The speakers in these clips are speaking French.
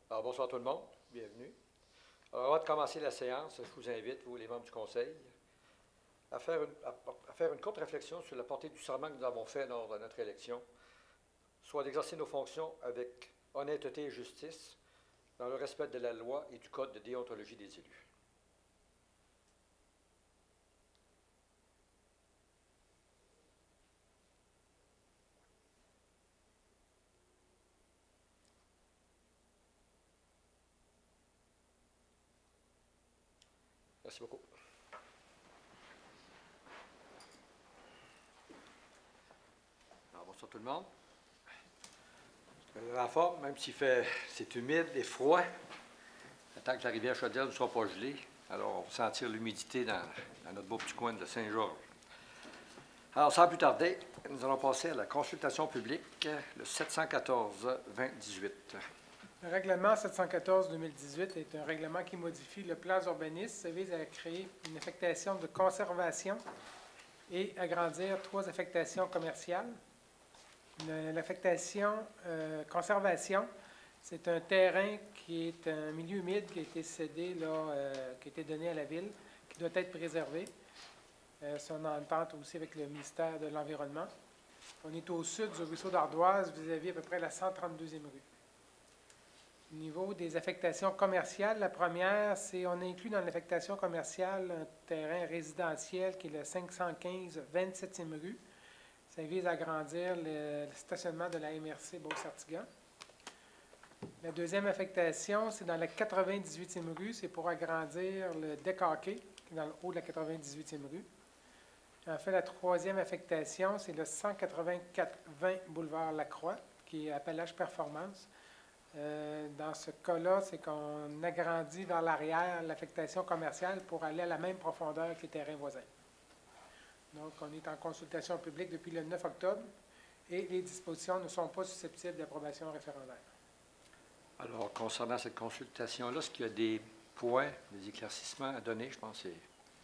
Alors, bonsoir tout le monde, bienvenue. Alors, avant de commencer la séance, je vous invite, vous les membres du Conseil, à faire une courte réflexion sur la portée du serment que nous avons fait lors de notre élection, soit d'exercer nos fonctions avec honnêteté et justice, dans le respect de la loi et du code de déontologie des élus. Merci beaucoup. Alors, bonsoir tout le monde. En forme, même si c'est humide et froid, tant que la rivière Chaudière ne soit pas gelée, alors on va sentir l'humidité dans notre beau petit coin de Saint-Georges. Alors, sans plus tarder, nous allons passer à la consultation publique, le 714-2018. Le règlement 714-2018 est un règlement qui modifie le plan urbaniste. Ça vise à créer une affectation de conservation et agrandir 3 affectations commerciales. L'affectation conservation, c'est un terrain qui est un milieu humide qui a été cédé, qui a été donné à la ville, qui doit être préservé. C'est en entente aussi avec le ministère de l'Environnement. On est au sud du ruisseau d'Ardoise, vis-à-vis à peu près la 132e rue. Au niveau des affectations commerciales, la première, c'est on inclut dans l'affectation commerciale un terrain résidentiel qui est le 515 27e rue. Ça vise à agrandir le stationnement de la MRC Beauce-Artigan. La deuxième affectation, c'est dans la 98e rue. C'est pour agrandir le deck hockey, qui est dans le haut de la 98e rue. En fait, la troisième affectation, c'est le 184-20 boulevard Lacroix, qui est Appalaches Performance. Dans ce cas-là, c'est qu'on agrandit vers l'arrière l'affectation commerciale pour aller à la même profondeur que les terrains voisins. Donc, on est en consultation publique depuis le 9 octobre et les dispositions ne sont pas susceptibles d'approbation référendaire. Alors, concernant cette consultation-là, est-ce qu'il y a des points, des éclaircissements à donner? Je pense que c'est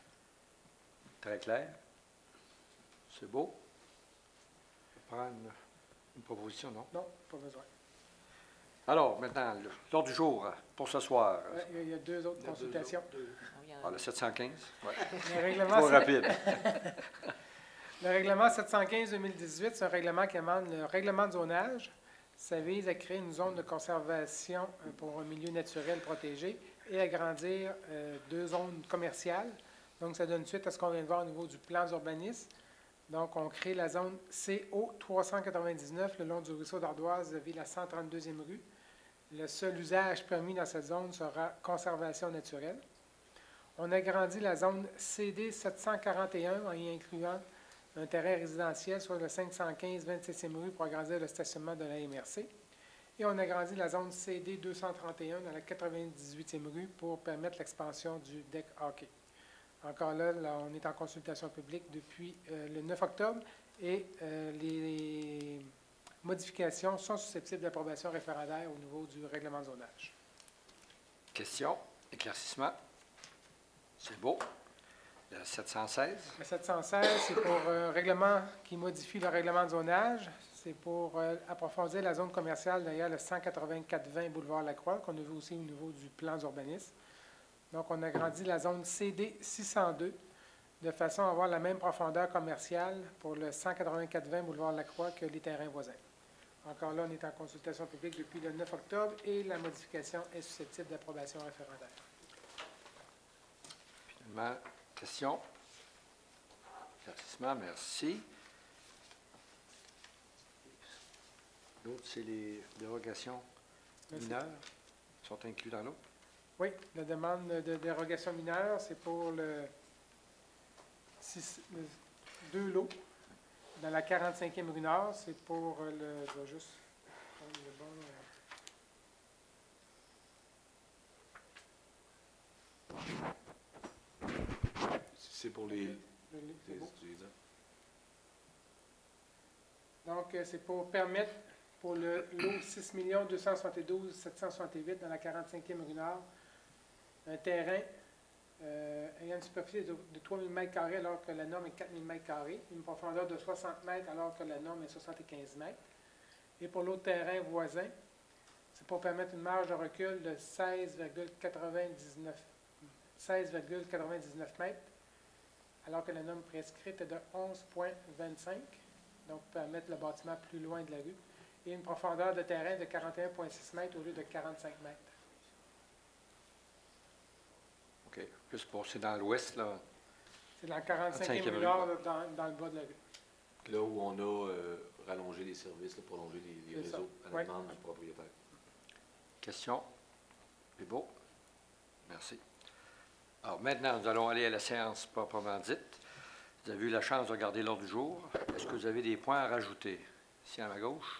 très clair. C'est beau. On va prendre une proposition, non? Non, pas besoin. Alors, maintenant, l'ordre du jour pour ce soir. Il y a 2 autres consultations. Ah, le 715? Oui. Le règlement, trop rapide. Le règlement 715-2018, c'est un règlement qui amende le règlement de zonage. Ça vise à créer une zone de conservation pour un milieu naturel protégé et agrandir 2 zones commerciales. Donc, ça donne suite à ce qu'on vient de voir au niveau du plan d'urbanisme. Donc, on crée la zone CO 399 le long du ruisseau d'Ardoise vis la 132e rue. Le seul usage permis dans cette zone sera conservation naturelle. On agrandit la zone CD 741 en y incluant un terrain résidentiel sur le 515 27e rue pour agrandir le stationnement de la MRC. Et on agrandit la zone CD 231 dans la 98e rue pour permettre l'expansion du deck hockey. Encore là, on est en consultation publique depuis le 9 octobre et les modifications sont susceptibles d'approbation référendaire au niveau du règlement de zonage. Question, éclaircissement. C'est beau. Le 716. Le 716, c'est pour un règlement qui modifie le règlement de zonage. C'est pour approfondir la zone commerciale derrière le 184-20 boulevard Lacroix, qu'on a vu aussi au niveau du plan d'urbanisme. Donc, on agrandit la zone CD 602 de façon à avoir la même profondeur commerciale pour le 184-20 boulevard Lacroix que les terrains voisins. Encore là, on est en consultation publique depuis le 9 octobre et la modification est susceptible d'approbation référendaire. Finalement, question. Éclaircissement, merci. L'autre, c'est les dérogations mineures qui sont incluses dans l'autre. Oui, la demande de dérogation mineure, c'est pour le 2 lots dans la 45e rue Nord. C'est pour le... Je vais juste prendre le bon... C'est pour les... Donc, c'est pour permettre, pour le lot 6 272 768 dans la 45e rue Nord, un terrain ayant une superficie de 3 000 m² alors que la norme est 4 000 m², une profondeur de 60 m alors que la norme est 75 m. Et pour l'autre terrain voisin, C'est pour permettre une marge de recul de 16,99 mètres, alors que la norme prescrite est de 11,25, donc permettre le bâtiment plus loin de la rue, et une profondeur de terrain de 41,6 mètres au lieu de 45 mètres. OK. Plus pour, c'est dans l'ouest, là. C'est dans le 45e rue, nord, dans le bas de la rue. Là où on a rallongé les services, là, prolongé les C'est ça. réseaux à la Oui. demande du propriétaire. Question? C'est beau? Merci. Alors maintenant, nous allons aller à la séance proprement dite. Vous avez eu la chance de regarder l'ordre du jour. Est-ce que vous avez des points à rajouter? Ici à ma gauche?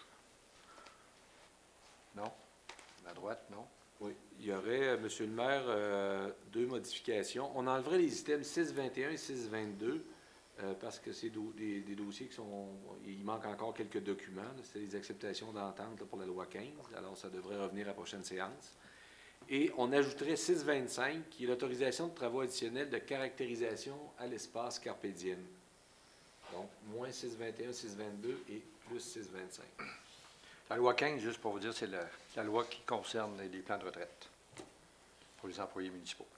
Non? À ma droite? Non? Oui. Il y aurait, Monsieur le maire, deux modifications. On enleverait les items 621 et 622 parce que c'est des dossiers qui sont... Il manque encore quelques documents. C'est des acceptations d'entente pour la loi 15. Alors, ça devrait revenir à la prochaine séance. Et on ajouterait 625, qui est l'autorisation de travaux additionnels de caractérisation à l'espace Carpe Diem. Donc, moins 621, 622 et plus 625. La loi 15, juste pour vous dire, c'est la loi qui concerne les plans de retraite pour les employés municipaux.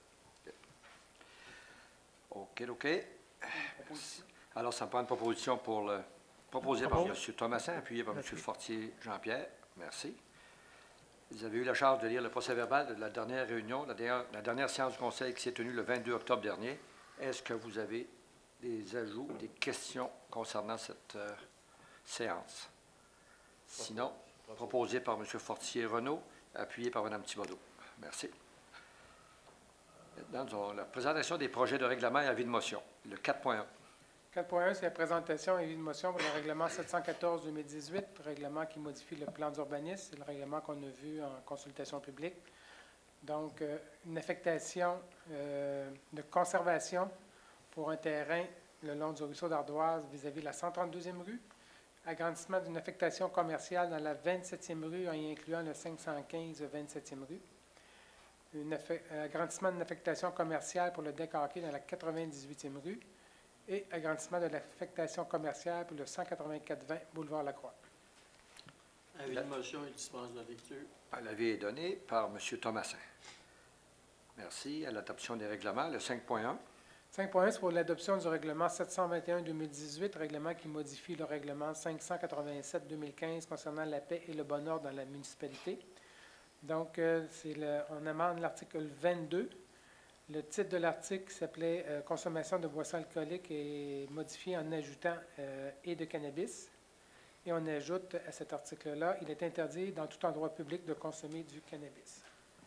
OK. Alors, ça me prend une proposition proposée par M. Thomasin, appuyée par M. Fortier Jean-Pierre. Merci. Vous avez eu la charge de lire le procès-verbal de la dernière réunion, la dernière séance du Conseil qui s'est tenue le 22 octobre dernier. Est-ce que vous avez des ajouts, des questions concernant cette séance? Sinon, proposé par M. Fortier-Renaud, appuyé par Mme Thibodeau. Merci. Maintenant, nous avons la présentation des projets de règlement et avis de motion. Le 4.1. 4.1, c'est la présentation et avis de motion pour le règlement 714-2018, règlement qui modifie le plan d'urbanisme. C'est le règlement qu'on a vu en consultation publique. Donc, une affectation de conservation pour un terrain le long du ruisseau d'Ardoise vis-à-vis de la 132e rue. Agrandissement d'une affectation commerciale dans la 27e rue en y incluant le 515 27e rue. Agrandissement d'une affectation commerciale pour le deck hockey dans la 98e rue. Et agrandissement de l'affectation commerciale pour le 184-20 boulevard Lacroix. Avis de motion et dispense de lecture. L'avis est donné par M. Thomasin. Merci. À l'adoption des règlements. Le 5.1. 5.1, c'est pour l'adoption du règlement 721-2018, règlement qui modifie le règlement 587-2015 concernant la paix et le bon ordre dans la municipalité. Donc, on amende l'article 22. Le titre de l'article s'appelait « Consommation de boissons alcooliques » et modifié en ajoutant « et de cannabis ». Et on ajoute à cet article-là « Il est interdit dans tout endroit public de consommer du cannabis ».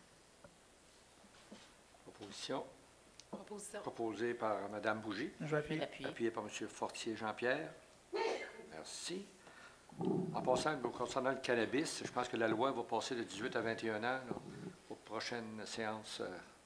Proposition. Proposition. Proposée par Mme Bougie. Je vais appuyer. Appuyée par M. Fortier Jean-Pierre. Merci. En passant, concernant le cannabis, je pense que la loi va passer de 18 à 21 ans là, aux prochaines séances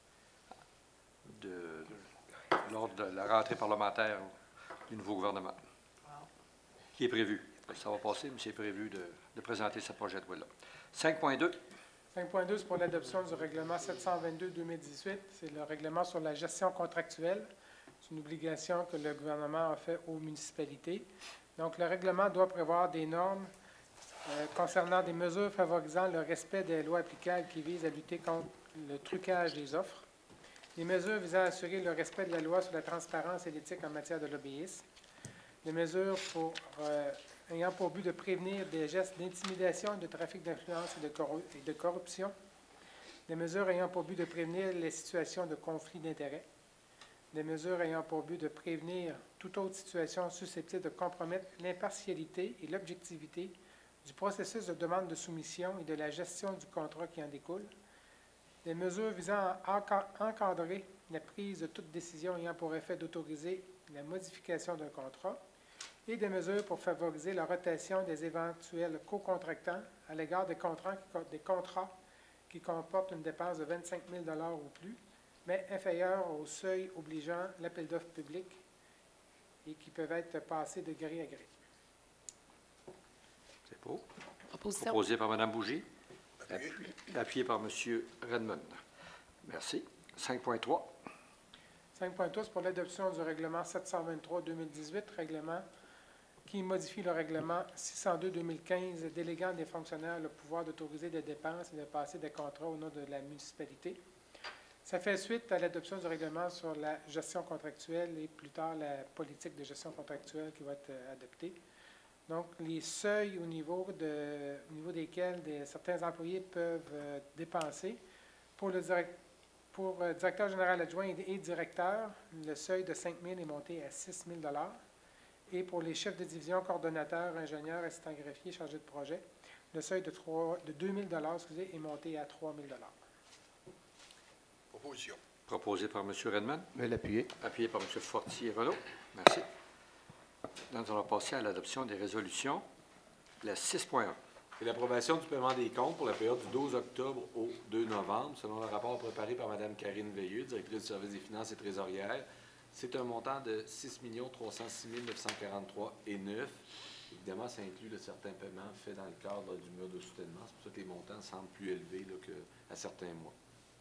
lors de la rentrée parlementaire du nouveau gouvernement, qui est prévu. Ça va passer, mais c'est prévu de présenter ce projet de loi-là. 5.2. 5.2, c'est pour l'adoption du règlement 722-2018. C'est le règlement sur la gestion contractuelle. C'est une obligation que le gouvernement a fait aux municipalités. Donc, le règlement doit prévoir des normes concernant des mesures favorisant le respect des lois applicables qui visent à lutter contre le trucage des offres. Des mesures visant à assurer le respect de la loi sur la transparence et l'éthique en matière de lobbyisme. Des mesures ayant pour but de prévenir des gestes d'intimidation, de trafic d'influence et de corruption. Des mesures ayant pour but de prévenir les situations de conflit d'intérêts. Des mesures ayant pour but de prévenir toute autre situation susceptible de compromettre l'impartialité et l'objectivité du processus de demande de soumission et de la gestion du contrat qui en découle. Des mesures visant à encadrer la prise de toute décision ayant pour effet d'autoriser la modification d'un contrat et des mesures pour favoriser la rotation des éventuels co-contractants à l'égard des contrats qui comportent une dépense de 25 000 $ ou plus, mais inférieure au seuil obligeant l'appel d'offres public et qui peuvent être passés de gré à gré. C'est beau. Proposition. Proposé par Mme Bougie. Appuyé par M. Redmond. Merci. 5.3. 5.3, c'est pour l'adoption du règlement 723-2018, règlement qui modifie le règlement 602-2015 déléguant des fonctionnaires le pouvoir d'autoriser des dépenses et de passer des contrats au nom de la municipalité. Ça fait suite à l'adoption du règlement sur la gestion contractuelle et plus tard la politique de gestion contractuelle qui va être adoptée. Donc, les seuils au niveau desquels certains employés peuvent dépenser. Pour le directeur général adjoint et directeur, le seuil de 5 000 est monté à 6 000 $. Et pour les chefs de division, coordonnateurs, ingénieurs, assistants greffiers, chargés de projet, le seuil de 2 000 $ est monté à 3 000 $. Proposition. Proposé par M. Redmond. Veuillez l'appuyer. Appuyé par M. Fortier-Renaud. Merci. Nous allons passer à l'adoption des résolutions. La 6.1. C'est l'approbation du paiement des comptes pour la période du 12 octobre au 2 novembre, selon le rapport préparé par Mme Karine Veilleux, directrice du service des finances et trésorière. C'est un montant de 6 306 943,9 $. Évidemment, ça inclut certains paiements faits dans le cadre du mur de soutènement. C'est pour ça que les montants semblent plus élevés qu'à certains mois.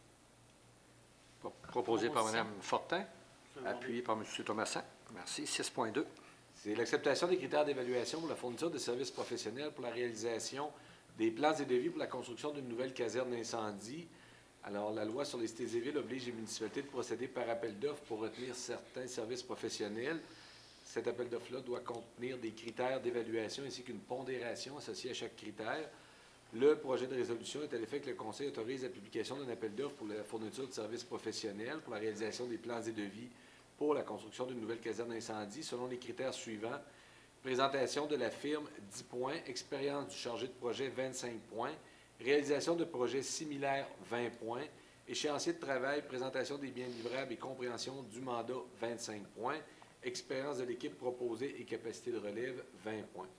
Proposé par Mme Fortin. Secondé. Appuyé par M. Thomassin. Merci. 6.2. C'est l'acceptation des critères d'évaluation pour la fourniture de services professionnels pour la réalisation des plans et devis pour la construction d'une nouvelle caserne d'incendie. Alors, la loi sur les cités et villes oblige les municipalités de procéder par appel d'offres pour retenir certains services professionnels. Cet appel d'offres-là doit contenir des critères d'évaluation ainsi qu'une pondération associée à chaque critère. Le projet de résolution est à l'effet que le Conseil autorise la publication d'un appel d'offres pour la fourniture de services professionnels pour la réalisation des plans et devis pour la construction d'une nouvelle caserne d'incendie selon les critères suivants. Présentation de la firme 10 points, expérience du chargé de projet 25 points, réalisation de projets similaires 20 points, échéancier de travail, présentation des biens livrables et compréhension du mandat 25 points, expérience de l'équipe proposée et capacité de relève 20 points.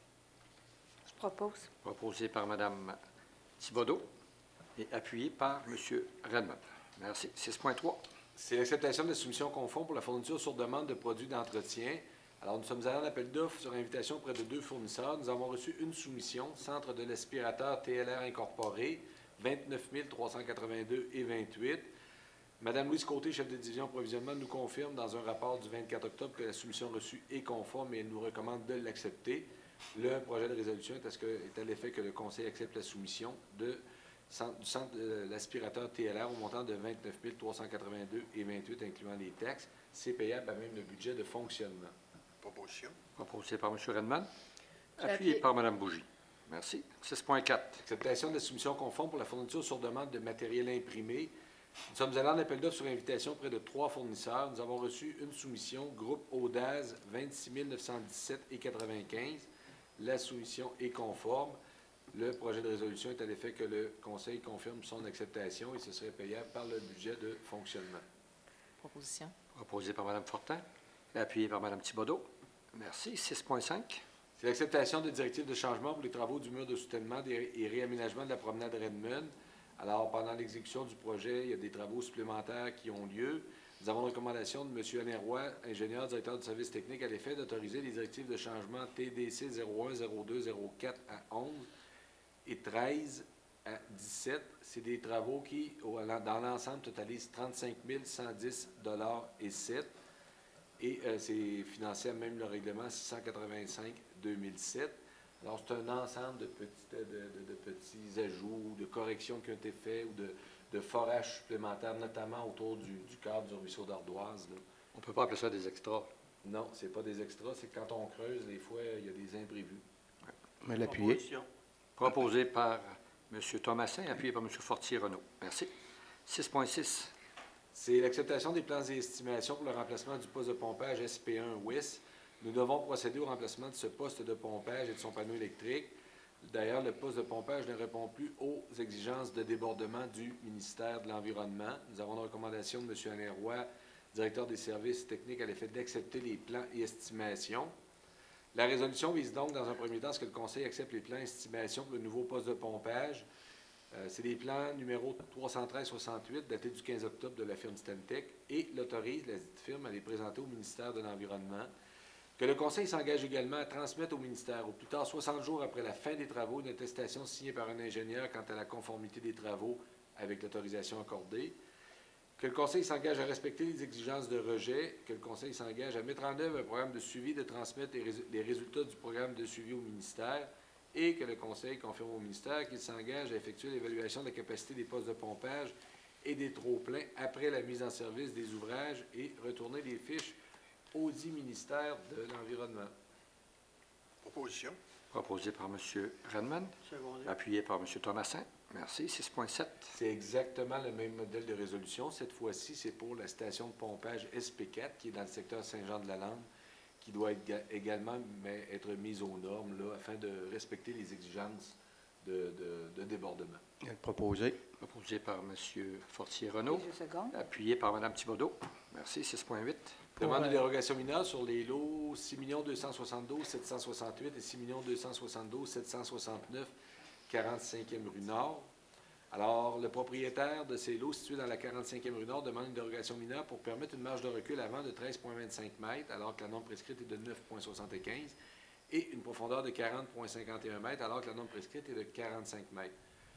Je propose. Proposé par Mme Thibodeau et appuyé par M. Redmond. Merci. 6.3. C'est l'acceptation de la soumission conforme pour la fourniture sur demande de produits d'entretien. Alors, nous sommes allés en appel d'offres sur invitation auprès de 2 fournisseurs. Nous avons reçu une soumission, Centre de l'aspirateur TLR Incorporé, 29 382,28 $. Mme Louise Côté, chef de division approvisionnement, nous confirme dans un rapport du 24 octobre que la soumission reçue est conforme et elle nous recommande de l'accepter. Le projet de résolution est à l'effet que le Conseil accepte la soumission du centre de l'aspirateur TLR au montant de 29 382,28 $, incluant les taxes. C'est payable à même le budget de fonctionnement. Proposition. Proposé par M. Redmond. Appuyé Appuyé. par Mme Bougie. Merci. 6.4. Acceptation de la soumission conforme pour la fourniture sur demande de matériel imprimé. Nous sommes allés en appel d'offres sur invitation auprès de 3 fournisseurs. Nous avons reçu une soumission, groupe Audaz, 26 917,95 $. La soumission est conforme. Le projet de résolution est à l'effet que le Conseil confirme son acceptation et ce serait payable par le budget de fonctionnement. Proposition. Proposé par Mme Fortin. Appuyé par Mme Thibodeau. Merci. 6.5. C'est l'acceptation de directives de changement pour les travaux du mur de soutènement et réaménagement de la promenade Redmond. Alors, pendant l'exécution du projet, il y a des travaux supplémentaires qui ont lieu. Nous avons une recommandation de M. Alain Roy, ingénieur, directeur du service technique, à l'effet d'autoriser les directives de changement TDC 01, 02, 04 à 11 et 13 à 17. C'est des travaux qui, dans l'ensemble, totalisent 35 110,07 $. Et c'est financé à même le règlement 685-2007. Alors, c'est un ensemble de petits ajouts, de corrections qui ont été faits ou de forages supplémentaires, notamment autour du cadre du ruisseau d'Ardoise. On ne peut pas appeler ça des extras. Non, ce n'est pas des extras, c'est quand on creuse, des fois, il y a des imprévus. Veuillez l'appuyer. Proposition. Proposé par M. Thomassin, appuyé par M. Fortier-Renaud. Merci. 6.6. C'est l'acceptation des plans et estimations pour le remplacement du poste de pompage SP1 Ouest. Nous devons procéder au remplacement de ce poste de pompage et de son panneau électrique. D'ailleurs, le poste de pompage ne répond plus aux exigences de débordement du ministère de l'Environnement. Nous avons une recommandation de M. Alain Roy, directeur des services techniques, à l'effet d'accepter les plans et estimations. La résolution vise donc, dans un premier temps, à ce que le Conseil accepte les plans et estimations pour le nouveau poste de pompage. C'est des plans numéro 313-68, datés du 15 octobre de la firme Stantec, et l'autorise, la dite firme, à les présenter au ministère de l'Environnement. Que le Conseil s'engage également à transmettre au ministère, au plus tard 60 jours après la fin des travaux, une attestation signée par un ingénieur quant à la conformité des travaux avec l'autorisation accordée. Que le Conseil s'engage à respecter les exigences de rejet, que le Conseil s'engage à mettre en œuvre un programme de suivi, de transmettre les résultats du programme de suivi au ministère et que le Conseil confirme au ministère qu'il s'engage à effectuer l'évaluation de la capacité des postes de pompage et des trop-pleins après la mise en service des ouvrages et retourner les fiches au dit ministère de l'Environnement. Proposition. Proposé par M. Redmond, Secondé. appuyé par M. Thomassin. Merci. 6.7. C'est exactement le même modèle de résolution. Cette fois-ci, c'est pour la station de pompage SP4 qui est dans le secteur Saint-Jean-de-la-Lande, qui doit également être mise aux normes là, afin de respecter les exigences de débordement. Proposé. Proposé par M. Fortier-Renaud, Je seconde. appuyé par Mme Thibodeau. Merci. 6.8. Demande de dérogation mineure sur les lots 6 272 768 et 6 272 769 45e rue Nord. Alors, le propriétaire de ces lots situés dans la 45e rue Nord demande une dérogation mineure pour permettre une marge de recul avant de 13,25 mètres, alors que la norme prescrite est de 9,75 et une profondeur de 40,51 mètres, alors que la norme prescrite est de 45 mètres.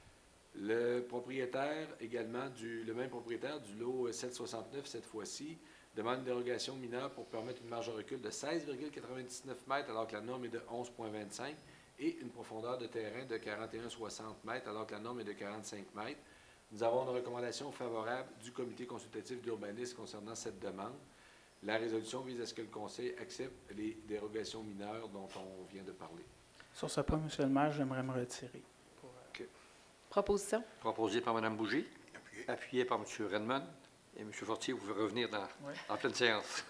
Le propriétaire également, le même propriétaire du lot 769 cette fois-ci, demande une dérogation mineure pour permettre une marge de recul de 16,99 mètres, alors que la norme est de 11,25 et une profondeur de terrain de 41,60 mètres, alors que la norme est de 45 mètres. Nous avons une recommandation favorable du comité consultatif d'urbanisme concernant cette demande. La résolution vise à ce que le Conseil accepte les dérogations mineures dont on vient de parler. Sur ce point, M. le maire, j'aimerais me retirer. Proposition. Proposé par Mme Bougie, Appuyé. appuyé par M. Redmond. Et M. Fortier, vous pouvez revenir Oui. en pleine séance.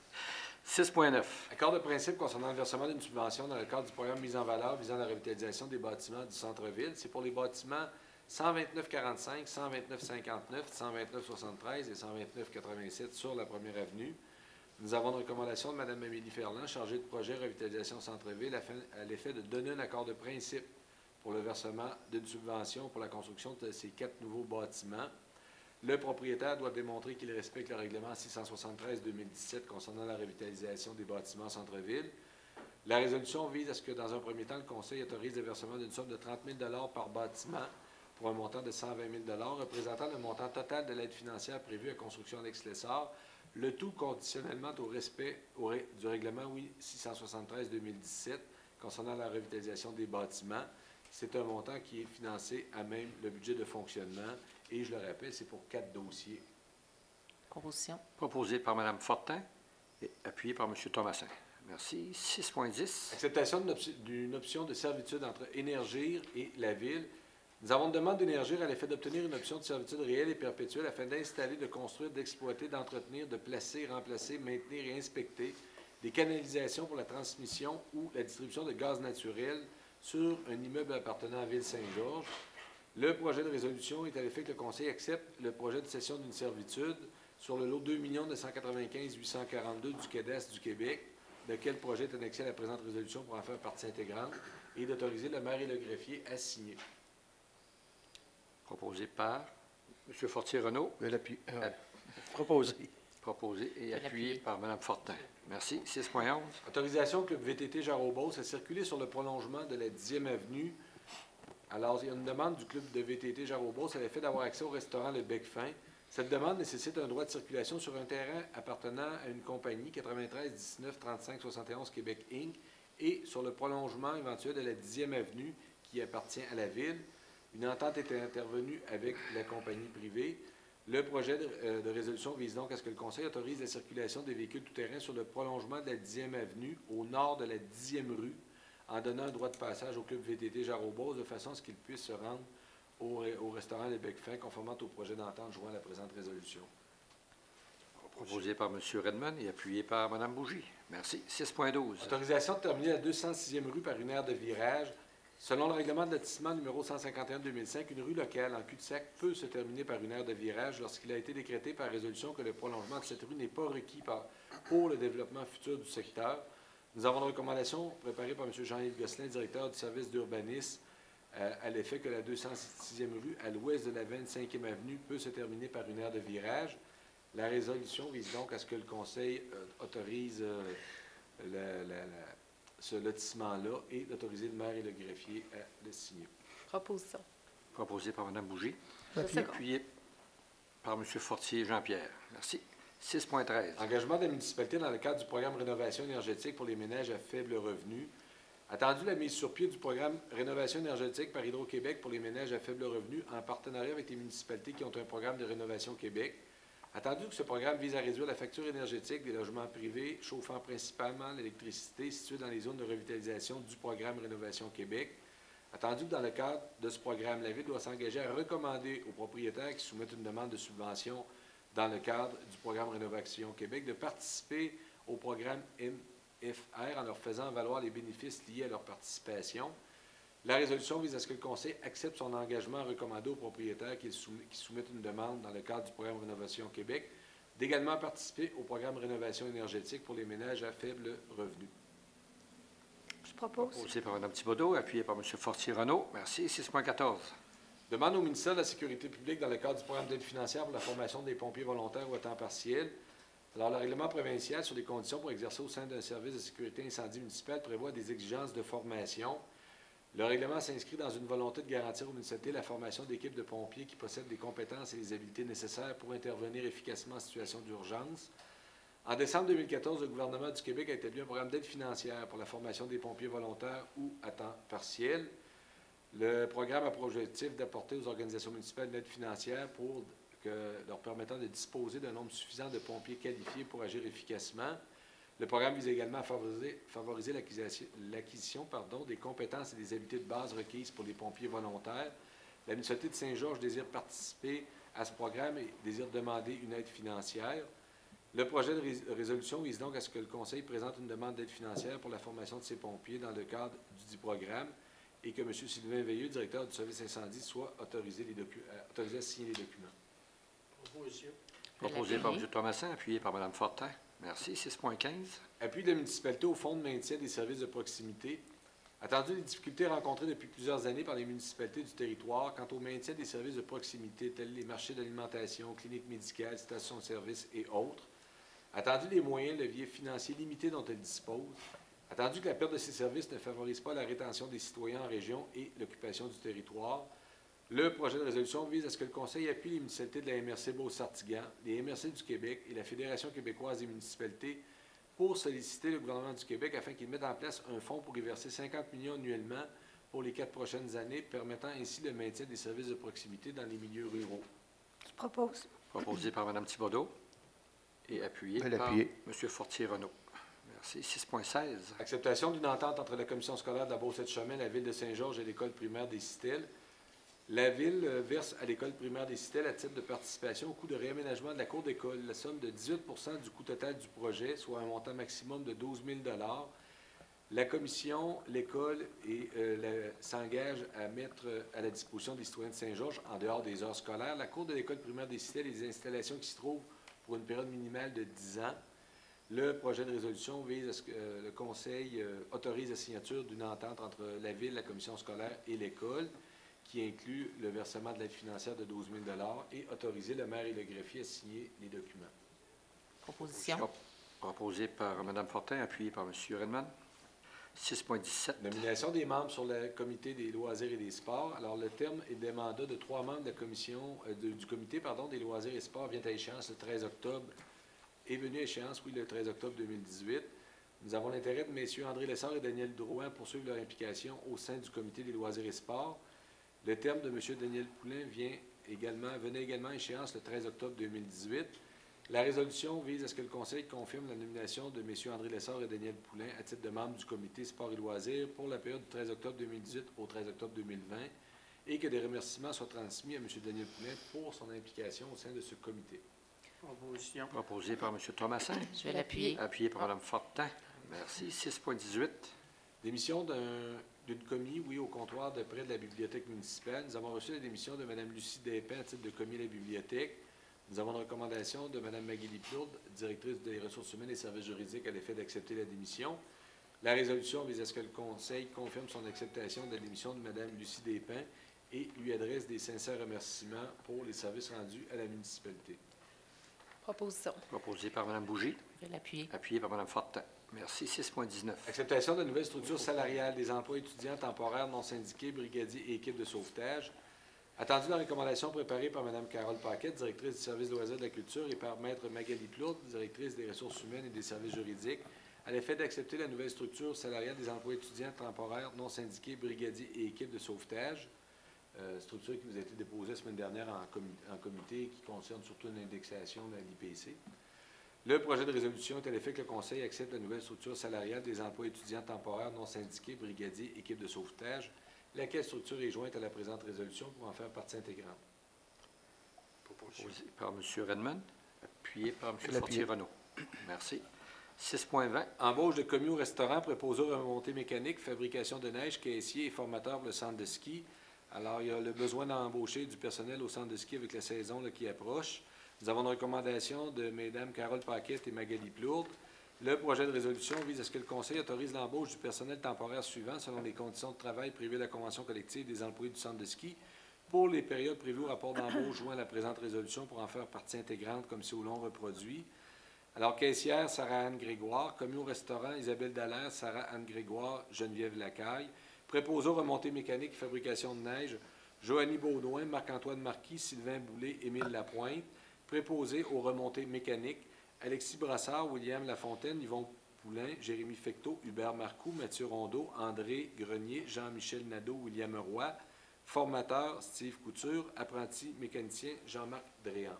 6.9. Accord de principe concernant le versement d'une subvention dans le cadre du programme Mise en valeur visant la revitalisation des bâtiments du centre-ville. C'est pour les bâtiments 129,45, 129,59, 129,73 et 129,87 sur la première avenue. Nous avons une recommandation de Mme Amélie Ferland, chargée de projet revitalisation centre-ville, à l'effet de donner un accord de principe pour le versement d'une subvention pour la construction de ces 4 nouveaux bâtiments. Le propriétaire doit démontrer qu'il respecte le règlement 673-2017 concernant la revitalisation des bâtiments centre-ville. La résolution vise à ce que, dans un premier temps, le Conseil autorise le versement d'une somme de 30 000 par bâtiment pour un montant de 120 000 représentant le montant total de l'aide financière prévue à construction Annexe-Lessard, le tout conditionnellement au respect du règlement 673-2017 concernant la revitalisation des bâtiments. C'est un montant qui est financé à même le budget de fonctionnement. Et je le rappelle, c'est pour 4 dossiers. Proposition. Proposé par Mme Fortin et appuyé par M. Thomassin. Merci. 6.10. Acceptation d'une option de servitude entre Énergir et la Ville. Nous avons une demande d'Énergir à l'effet d'obtenir une option de servitude réelle et perpétuelle afin d'installer, de construire, d'exploiter, d'entretenir, de placer, remplacer, maintenir et inspecter des canalisations pour la transmission ou la distribution de gaz naturel sur un immeuble appartenant à Ville-Saint-Georges. Le projet de résolution est à l'effet que le Conseil accepte le projet de cession d'une servitude sur le lot 2 295 842 du CADAS du Québec, lequel projet est annexé à la présente résolution pour en faire partie intégrante, et d'autoriser le maire et le greffier à signer. Proposé par M. Fortier-Renaud. Proposé. Proposé et appuyé par Mme Fortin. Merci. 6.11. Autorisation au Club VTT Jarreau-Beauce à circuler sur le prolongement de la 10e avenue. Alors, il y a une demande du Club de VTT Jarreau-Beauce à l'effet d'avoir accès au restaurant Le Bec-Fin. Cette demande nécessite un droit de circulation sur un terrain appartenant à une compagnie 93 19 35 71 Québec Inc. et sur le prolongement éventuel de la 10e avenue qui appartient à la Ville. Une entente était intervenue avec la compagnie privée. Le projet de résolution vise donc à ce que le Conseil autorise la circulation des véhicules tout-terrain sur le prolongement de la 10e avenue au nord de la 10e rue en donnant un droit de passage au Club VTT Jarreau-Beauce de façon à ce qu'il puisse se rendre au restaurant Les Bec-Fin conformément au projet d'entente joint à la présente résolution. Proposé par M. Redmond et appuyé par Mme Bougie. Merci. 6.12. Autorisation de terminer la 206e rue par une aire de virage. Selon le règlement de lotissement numéro 151-2005, une rue locale en cul-de-sac peut se terminer par une aire de virage lorsqu'il a été décrété par résolution que le prolongement de cette rue n'est pas requis pour le développement futur du secteur. Nous avons une recommandation préparée par M. Jean-Yves Gosselin, directeur du service d'urbanisme, à l'effet que la 206e rue, à l'ouest de la 25e avenue, peut se terminer par une aire de virage. La résolution vise donc à ce que le Conseil autorise ce lotissement-là et d'autoriser le maire et le greffier à le signer. Proposition. Proposé par Mme Bougie. Je seconde. Appuyé par M. Fortier Jean-Pierre. Merci. 6.13. Engagement de la municipalité dans le cadre du programme Rénovation énergétique pour les ménages à faible revenu. Attendu la mise sur pied du programme Rénovation énergétique par Hydro-Québec pour les ménages à faible revenu en partenariat avec les municipalités qui ont un programme de rénovation Québec. Attendu que ce programme vise à réduire la facture énergétique des logements privés chauffant principalement l'électricité situés dans les zones de revitalisation du programme Rénovation Québec. Attendu que dans le cadre de ce programme, la Ville doit s'engager à recommander aux propriétaires qui soumettent une demande de subvention dans le cadre du programme Rénovation Québec de participer au programme MFR en leur faisant valoir les bénéfices liés à leur participation. La résolution vise à ce que le Conseil accepte son engagement à recommander aux propriétaires qui soumettent une demande dans le cadre du programme Rénovation Québec d'également participer au programme Rénovation énergétique pour les ménages à faible revenu. Je propose. Proposé par Mme Thibodeau, appuyé par M. Fortier-Renaud. Merci. 6.14. Demande au ministère de la Sécurité publique dans le cadre du programme d'aide financière pour la formation des pompiers volontaires ou à temps partiel. Alors, le règlement provincial sur les conditions pour exercer au sein d'un service de sécurité incendie municipal prévoit des exigences de formation. Le règlement s'inscrit dans une volonté de garantir aux municipalités la formation d'équipes de pompiers qui possèdent des compétences et les habiletés nécessaires pour intervenir efficacement en situation d'urgence. En décembre 2014, le gouvernement du Québec a établi un programme d'aide financière pour la formation des pompiers volontaires ou à temps partiel. Le programme a pour objectif d'apporter aux organisations municipales une aide financière leur permettant de disposer d'un nombre suffisant de pompiers qualifiés pour agir efficacement. Le programme vise également à favoriser l'acquisition des compétences et des habiletés de base requises pour les pompiers volontaires. La municipalité de Saint-Georges désire participer à ce programme et désire demander une aide financière. Le projet de résolution vise donc à ce que le Conseil présente une demande d'aide financière pour la formation de ces pompiers dans le cadre du dit programme et que M. Sylvain Veilleux, directeur du service incendie, soit autorisé à signer les documents. Proposition. Proposé par M. Thomasin, appuyé par Mme Fortin. Merci. 6.15. Appui de la municipalité au Fonds de maintien des services de proximité. Attendu les difficultés rencontrées depuis plusieurs années par les municipalités du territoire quant au maintien des services de proximité tels les marchés d'alimentation, cliniques médicales, stations-service et autres. Attendu les moyens leviers financiers limités dont elles disposent. Attendu que la perte de ces services ne favorise pas la rétention des citoyens en région et l'occupation du territoire, le projet de résolution vise à ce que le Conseil appuie les municipalités de la MRC Beauce-Sartiguan, les MRC du Québec et la Fédération québécoise des municipalités pour solliciter le gouvernement du Québec afin qu'il mette en place un fonds pour y verser 50 millions annuellement pour les 4 prochaines années, permettant ainsi le maintien des services de proximité dans les milieux ruraux. Je propose. Proposé par Mme Thibodeau et appuyé par M. Fortier-Renaud. Merci. 6.16. Acceptation d'une entente entre la commission scolaire de la Beauce-et-Chemin, la Ville de Saint-Georges et l'école primaire des Citelles. La Ville verse à l'école primaire des Citelles à titre de participation au coût de réaménagement de la cour d'école la somme de 18 du coût total du projet, soit un montant maximum de 12 000 $. La commission, l'école s'engage à mettre à la disposition des citoyens de Saint-Georges, en dehors des heures scolaires, la cour de l'école primaire des Citelles et les installations qui s'y trouvent pour une période minimale de 10 ans. Le projet de résolution vise à ce que le Conseil autorise la signature d'une entente entre la Ville, la commission scolaire et l'école, qui inclut le versement de l'aide financière de 12 000 $ et autoriser le maire et le greffier à signer les documents. Proposition. Proposé par Mme Fortin, appuyé par M. Redman. 6.17. Nomination des membres sur le comité des loisirs et des sports. Alors, le terme et des mandats de 3 membres de la commission, du comité des loisirs et sports vient à échéance le 13 octobre. Est venu à échéance, le 13 octobre 2018. Nous avons l'intérêt de M. André Lessard et Daniel Drouin pour poursuivre leur implication au sein du comité des loisirs et sports. Le terme de M. Daniel Poulain venait également à échéance le 13 octobre 2018. La résolution vise à ce que le Conseil confirme la nomination de M. André Lessard et Daniel Poulain à titre de membres du comité sport et loisirs pour la période du 13 octobre 2018 au 13 octobre 2020 et que des remerciements soient transmis à M. Daniel Poulain pour son implication au sein de ce comité. Proposition. Proposé par M. Thomasin. Je vais l'appuyer. Appuyé par Mme Fortin. Merci. 6.18. Démission d'une commis, au comptoir de près de la bibliothèque municipale. Nous avons reçu la démission de Mme Lucie Despins à titre de commis à la bibliothèque. Nous avons une recommandation de Mme Magali Plourde, directrice des ressources humaines et services juridiques, à l'effet d'accepter la démission. La résolution vise à ce que le Conseil confirme son acceptation de la démission de Mme Lucie Despins et lui adresse des sincères remerciements pour les services rendus à la municipalité. Proposition. Proposé par Mme Bougie. Je vais l'appuyer. Appuyé par Mme Fortin. Merci. 6.19. Acceptation de nouvelles structures salariales des emplois étudiants temporaires non syndiqués, brigadiers et équipes de sauvetage. Attendu la recommandation préparée par Mme Carole Paquette, directrice du service loisirs de la culture, et par Maître Magali Plourde, directrice des ressources humaines et des services juridiques, à l'effet d'accepter la nouvelle structure salariale des emplois étudiants temporaires non syndiqués, brigadiers et équipes de sauvetage, structure qui nous a été déposée la semaine dernière en comité, qui concerne surtout une indexation de l'IPC. Le projet de résolution est à l'effet que le Conseil accepte la nouvelle structure salariale des emplois étudiants temporaires non syndiqués, brigadiers, équipes de sauvetage, laquelle structure est jointe à la présente résolution pour en faire partie intégrante. Proposé par M. Redmond, appuyé par M. L'appuyé. Fortier-Renaud. Merci. 6.20. Embauche de commis au restaurant, préposé aux remontées mécaniques, fabrication de neige, caissier et formateur pour le centre de ski. Alors, il y a le besoin d'embaucher du personnel au centre de ski avec la saison là, qui approche. Nous avons une recommandation de Mme Carole Paquette et Magali Plourde. Le projet de résolution vise à ce que le Conseil autorise l'embauche du personnel temporaire suivant selon les conditions de travail prévues de la Convention collective des employés du centre de ski pour les périodes prévues au rapport d'embauche joint à la présente résolution pour en faire partie intégrante comme si au long reproduit. Alors, caissière, Sarah-Anne Grégoire. Commis au restaurant, Isabelle Dallaire, Sarah-Anne Grégoire, Geneviève Lacaille. Préposé aux remontées mécaniques et fabrication de neige, Joannie Baudouin, Marc-Antoine Marquis, Sylvain Boulay, Émile Lapointe. Préposé aux remontées mécaniques, Alexis Brassard, William Lafontaine, Yvon Poulain, Jérémy Fecteau, Hubert Marcoux, Mathieu Rondeau, André Grenier, Jean-Michel Nadeau, William Roy. Formateur, Steve Couture. Apprenti mécanicien, Jean-Marc Dréan.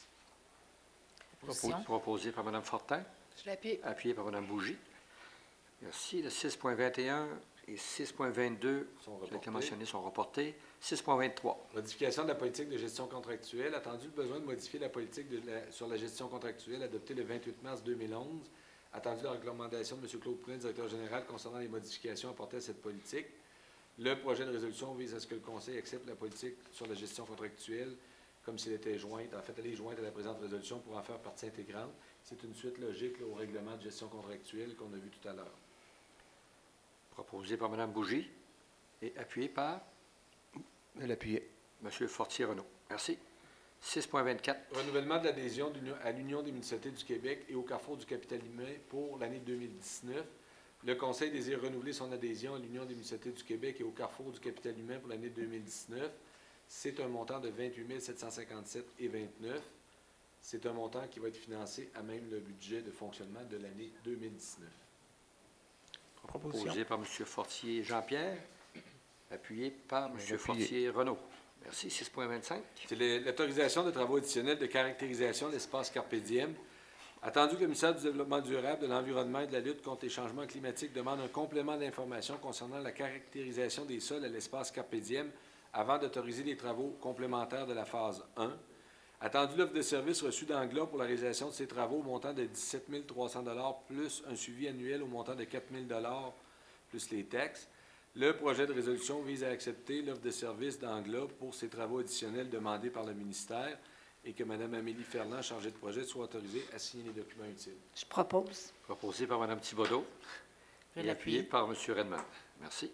Proposition. Proposé par Mme Fortin, Je l'appuie. appuyé par Mme Bougie. Merci. Le 6.21 et 6.22, Sont qui ont été reportés. mentionnés, sont reportés. 6.23. Modification de la politique de gestion contractuelle. Attendu le besoin de modifier la politique sur la gestion contractuelle adoptée le 28 mars 2011. Attendu la recommandation de M. Claude Poulin, directeur général, concernant les modifications apportées à cette politique. Le projet de résolution vise à ce que le Conseil accepte la politique sur la gestion contractuelle comme s'il était jointe. En fait, elle est jointe à la présente résolution pour en faire partie intégrante. C'est une suite logique là, au règlement de gestion contractuelle qu'on a vu tout à l'heure. Proposé par Mme Bougie et appuyé par L'appuyé. M. Fortier-Renaud. Merci. 6.24. Renouvellement de l'adhésion à l'Union des municipalités du Québec et au Carrefour du capital humain pour l'année 2019. Le Conseil désire renouveler son adhésion à l'Union des municipalités du Québec et au Carrefour du capital humain pour l'année 2019. C'est un montant de 28 757,29 $. C'est un montant qui va être financé à même le budget de fonctionnement de l'année 2019. Proposition. Proposé par M. Fortier Jean-Pierre, appuyé par M. Appuyé. Fortier-Renaud. Merci. 6.25. C'est l'autorisation de travaux additionnels de caractérisation de l'espace Carpe Diem. Attendu que le ministère du Développement durable, de l'Environnement et de la lutte contre les changements climatiques demande un complément d'information concernant la caractérisation des sols à l'espace Carpe Diem avant d'autoriser les travaux complémentaires de la phase 1. Attendu l'offre de services reçue d'Angla pour la réalisation de ces travaux au montant de 17 300 $ plus un suivi annuel au montant de 4 000 $ plus les taxes. Le projet de résolution vise à accepter l'offre de services d'Angla pour ces travaux additionnels demandés par le ministère et que Mme Amélie Ferland, chargée de projet, soit autorisée à signer les documents utiles. Je propose. Proposé par Mme Thibodeau Je et appuyé l'appuie. par M. Redmond. Merci.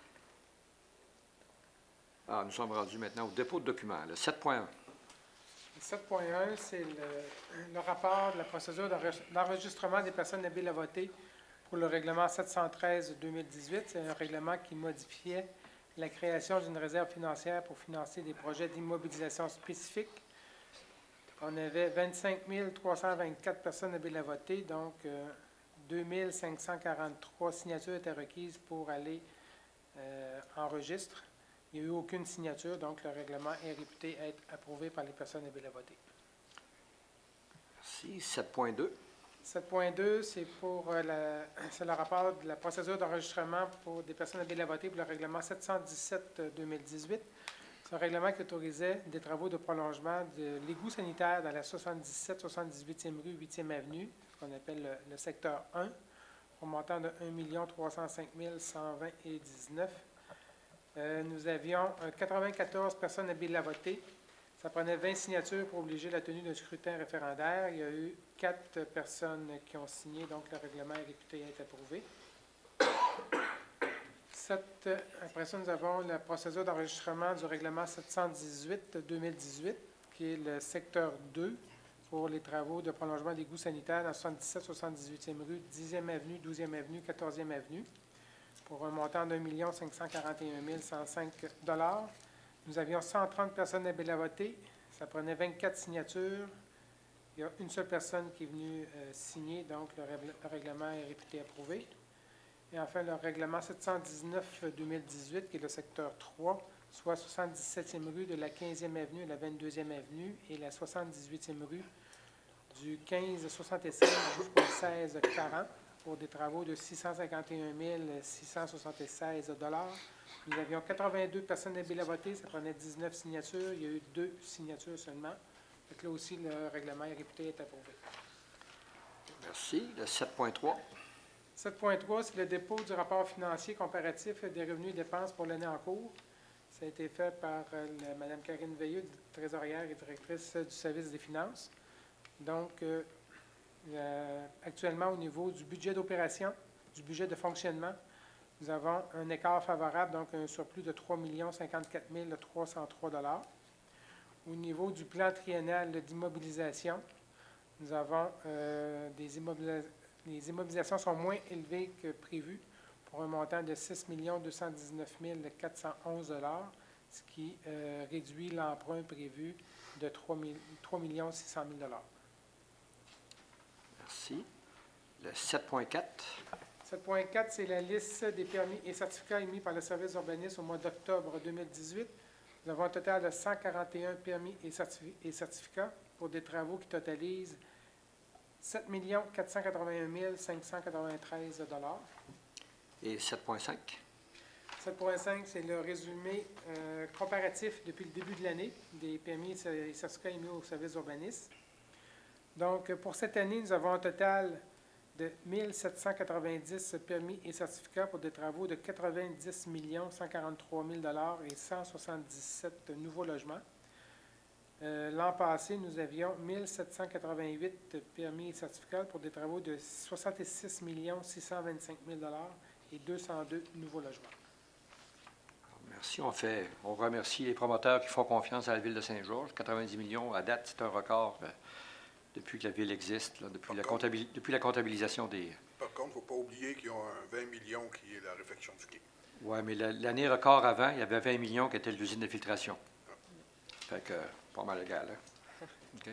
Nous sommes rendus maintenant au dépôt de documents. Le 7.1. Le 7.1, c'est le rapport de la procédure d'enregistrement des personnes habiles à voter pour le règlement 713-2018. C'est un règlement qui modifiait la création d'une réserve financière pour financer des projets d'immobilisation spécifiques. On avait 25 324 personnes habiles à voter, donc 2 543 signatures étaient requises pour aller en registre. Il n'y a eu aucune signature, donc le règlement est réputé être approuvé par les personnes habiles à voter. Merci. 7.2. 7.2, c'est le rapport de la procédure d'enregistrement pour des personnes habiles à voter pour le règlement 717-2018. C'est un règlement qui autorisait des travaux de prolongement de l'égout sanitaire dans la 77-78e rue 8e avenue, ce qu'on appelle le secteur 1, au montant de 1 305 120,19 $. Nous avions 94 personnes habiles à voter. Ça prenait 20 signatures pour obliger la tenue d'un scrutin référendaire. Il y a eu 4 personnes qui ont signé, donc le règlement est réputé être approuvé. Après ça, nous avons la procédure d'enregistrement du règlement 718-2018, qui est le secteur 2 pour les travaux de prolongement d'égout sanitaire dans 77-78e rue, 10e avenue, 12e avenue, 14e avenue, pour un montant de 1 541 105 $. Nous avions 130 personnes habiles à voter. Ça prenait 24 signatures. Il y a une seule personne qui est venue signer, donc le règlement est réputé approuvé. Et enfin, le règlement 719-2018, qui est le secteur 3, soit 77e rue de la 15e avenue à la 22e avenue et la 78e rue du 1565 jusqu'au 1640 pour des travaux de 651 676 $. Nous avions 82 personnes habiles à voter, ça prenait 19 signatures. Il y a eu 2 signatures seulement. Donc là aussi, le règlement est réputé être approuvé. Merci. Le 7.3. 7.3, c'est le dépôt du rapport financier comparatif des revenus et dépenses pour l'année en cours. Ça a été fait par Mme Karine Veilleux, trésorière et directrice du service des finances. Donc, actuellement, au niveau du budget d'opération, du budget de fonctionnement, nous avons un écart favorable, donc un surplus de 3 054 303 $. Au niveau du plan triennal d'immobilisation, nous avons les immobilisations sont moins élevées que prévu pour un montant de 6 219 411 $, ce qui réduit l'emprunt prévu de 3 600 000 $. Merci. Le 7.4. 7.4, c'est la liste des permis et certificats émis par le service d'urbanisme au mois d'octobre 2018. Nous avons un total de 141 permis et certificats pour des travaux qui totalisent 7 481 593 $. Et 7.5. 7.5, c'est le résumé comparatif depuis le début de l'année des permis et certificats émis au service d'urbanisme. Donc, pour cette année, nous avons un total de 1 790 permis et certificats pour des travaux de 90 143 000 $ et 177 nouveaux logements. L'an passé, nous avions 1 788 permis et certificats pour des travaux de 66 625 000 $ et 202 nouveaux logements. Merci. On remercie les promoteurs qui font confiance à la Ville de Saint-Georges. 90 millions, à date, c'est un record depuis que la Ville existe, là, depuis la comptabilisation des... Par contre, il ne faut pas oublier qu'ils ont un 20 millions qui est la réfection du quai. Oui, mais l'année record avant, il y avait 20 millions qui était l'usine de filtration. Fait que, pas mal égal, hein? OK.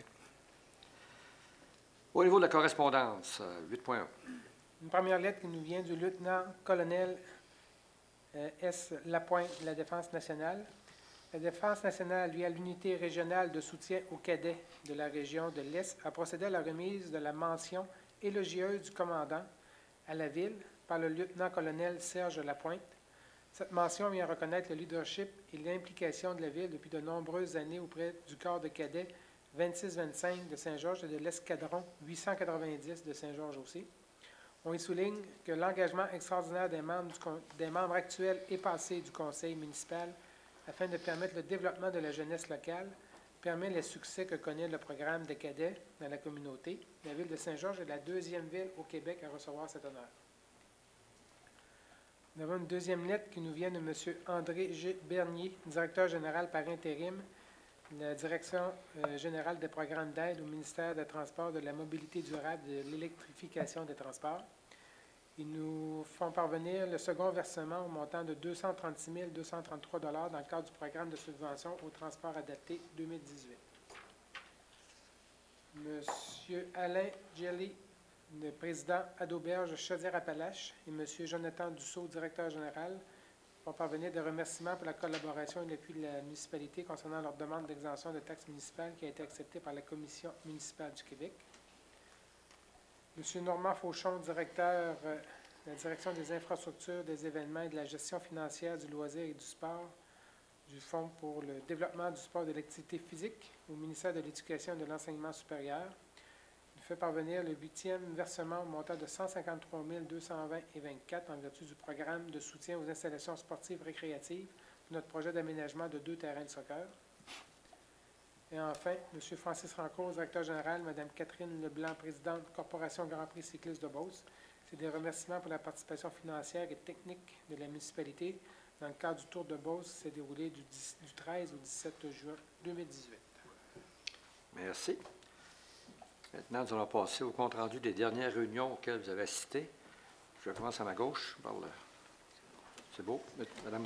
Au niveau de la correspondance, 8.1. Une première lettre qui nous vient du lieutenant-colonel S. Lapointe de la Défense nationale. La Défense nationale, lui, à l'unité régionale de soutien aux cadets de la région de l'Est, a procédé à la remise de la mention élogieuse du commandant à la Ville par le lieutenant-colonel Serge Lapointe. Cette mention vient reconnaître le leadership et l'implication de la Ville depuis de nombreuses années auprès du corps de cadets 26-25 de Saint-Georges et de l'escadron 890 de Saint-Georges aussi. On y souligne que l'engagement extraordinaire des membres actuels et passés du conseil municipal afin de permettre le développement de la jeunesse locale permet les succès que connaît le programme de cadets dans la communauté. La Ville de Saint-Georges est la deuxième ville au Québec à recevoir cet honneur. Nous avons une deuxième lettre qui nous vient de M. André G. Bernier, directeur général par intérim de la Direction générale des programmes d'aide au ministère des Transports, de la mobilité durable et de l'électrification des transports. Ils nous font parvenir le second versement au montant de 236 233 $ dans le cadre du programme de subvention au transport adapté 2018. M. Alain Jelly, le président Adoberge Chaudière-Appalaches, et M. Jonathan Dussault, directeur général, font parvenir des remerciements pour la collaboration et l'appui de la municipalité concernant leur demande d'exemption de taxes municipales qui a été acceptée par la Commission municipale du Québec. M. Normand Fauchon, directeur de la Direction des infrastructures, des événements et de la gestion financière du loisir et du sport du Fonds pour le développement du sport et de l'activité physique au ministère de l'Éducation et de l'Enseignement supérieur, nous fait parvenir le 8e versement au montant de 153 220,24 en vertu du programme de soutien aux installations sportives récréatives pour notre projet d'aménagement de 2 terrains de soccer. Et enfin, M. Francis Rancourt, directeur général, Mme Catherine Leblanc, présidente Corporation Grand Prix cycliste de Beauce. C'est des remerciements pour la participation financière et technique de la municipalité dans le cadre du Tour de Beauce qui s'est déroulé du 13 au 17 juin 2018. Merci. Maintenant, nous allons passer au compte-rendu des dernières réunions auxquelles vous avez assisté. Je commence à ma gauche. C'est beau. Mme Bougie.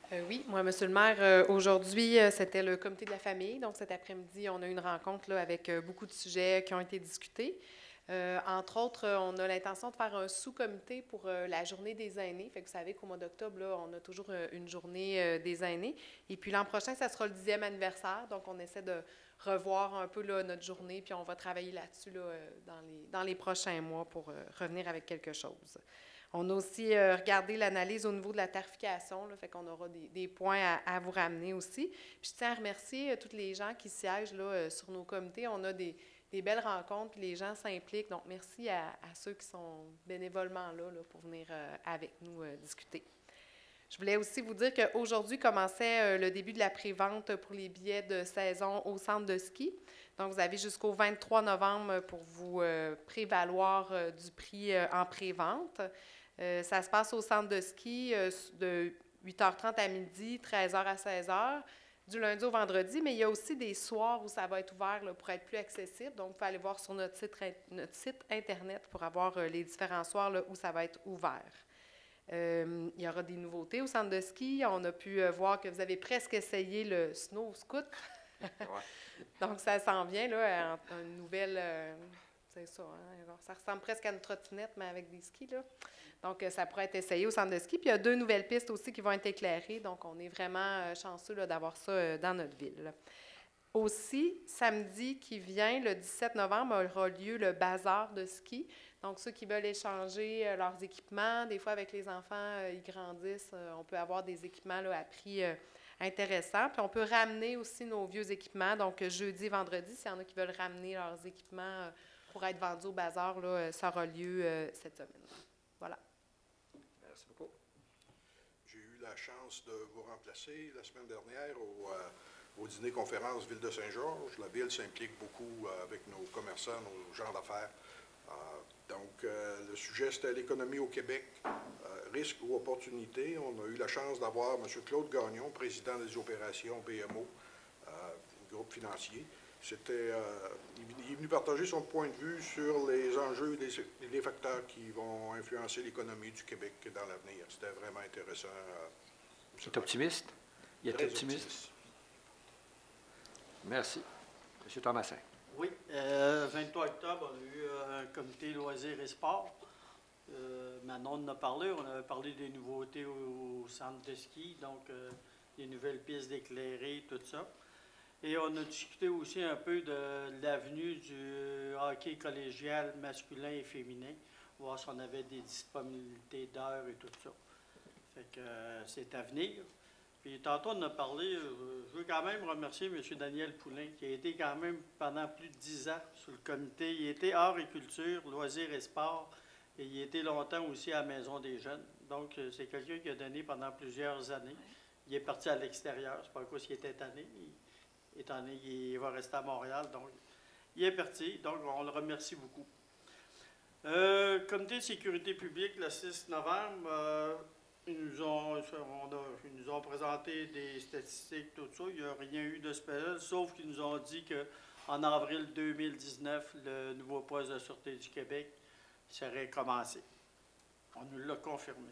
Oui, moi, Monsieur le maire, aujourd'hui, c'était le comité de la famille. Donc, cet après-midi, on a eu une rencontre là, avec beaucoup de sujets qui ont été discutés. Entre autres, on a l'intention de faire un sous-comité pour la journée des aînés. Fait que vous savez qu'au mois d'octobre, là, on a toujours une journée des aînés. Et puis l'an prochain, ça sera le 10e anniversaire. Donc, on essaie de revoir un peu là, notre journée, puis on va travailler là-dessus là, dans les prochains mois pour revenir avec quelque chose. On a aussi regardé l'analyse au niveau de la tarification, là, fait qu'on aura des points à vous ramener aussi. Puis je tiens à remercier tous les gens qui siègent là, sur nos comités. On a des belles rencontres, puis les gens s'impliquent. Donc, merci à ceux qui sont bénévolement là pour venir avec nous discuter. Je voulais aussi vous dire qu'aujourd'hui commençait le début de la prévente pour les billets de saison au centre de ski. Donc, vous avez jusqu'au 23 novembre pour vous prévaloir du prix en prévente. Ça se passe au centre de ski de 8h30 à midi, 13h à 16h, du lundi au vendredi, mais il y a aussi des soirs où ça va être ouvert là, pour être plus accessible. Donc, vous pouvez aller voir sur notre site Internet pour avoir les différents soirs là, où ça va être ouvert. Il y aura des nouveautés au centre de ski. On a pu voir que vous avez presque essayé le Snow Scoot. Donc, ça s'en vient, là, une nouvelle... c'est ça, hein? Ça ressemble presque à une trottinette, mais avec des skis, là. Donc, ça pourrait être essayé au centre de ski. Puis, il y a 2 nouvelles pistes aussi qui vont être éclairées. Donc, on est vraiment chanceux là, d'avoir ça dans notre ville. Aussi, samedi qui vient, le 17 novembre, aura lieu le bazar de ski. Donc, ceux qui veulent échanger leurs équipements, des fois avec les enfants, ils grandissent, on peut avoir des équipements là, à prix intéressant. Puis, on peut ramener aussi nos vieux équipements. Donc, jeudi et vendredi, s'il y en a qui veulent ramener leurs équipements pour être vendus au bazar, là, ça aura lieu cette semaine. Voilà. Merci beaucoup. J'ai eu la chance de vous remplacer la semaine dernière au dîner-conférence Ville de Saint-Georges. La Ville s'implique beaucoup avec nos commerçants, nos gens d'affaires. Donc, le sujet, c'était l'économie au Québec, risque ou opportunité. On a eu la chance d'avoir M. Claude Gagnon, président des opérations BMO, groupe financier. Il est venu partager son point de vue sur les enjeux et les facteurs qui vont influencer l'économie du Québec dans l'avenir. C'était vraiment intéressant. Il est optimiste? Il est optimiste? Merci. M. Thomasin. Oui, 23 octobre, on a eu un comité loisirs et sports. Manon en a parlé. On avait parlé des nouveautés au centre de ski, donc des nouvelles pistes d'éclairés, tout ça. Et on a discuté aussi un peu de l'avenue du hockey collégial masculin et féminin, voir si on avait des disponibilités d'heures et tout ça. Fait que c'est à venir. Puis tantôt, on a parlé, je veux quand même remercier M. Daniel Poulin, qui a été quand même pendant plus de 10 ans sur le comité. Il était art et culture, loisirs et sport, et il était longtemps aussi à la Maison des jeunes. Donc, c'est quelqu'un qui a donné pendant plusieurs années. Il est parti à l'extérieur, c'est pas à cause qu'il était tanné, étant donné qu'il va rester à Montréal. Donc, il est parti, donc on le remercie beaucoup. Comité de sécurité publique, le 6 novembre, ils nous ont présenté des statistiques, tout ça. Il n'y a rien eu de spécial, sauf qu'ils nous ont dit qu'en avril 2019, le nouveau poste de Sûreté du Québec serait commencé. On nous l'a confirmé.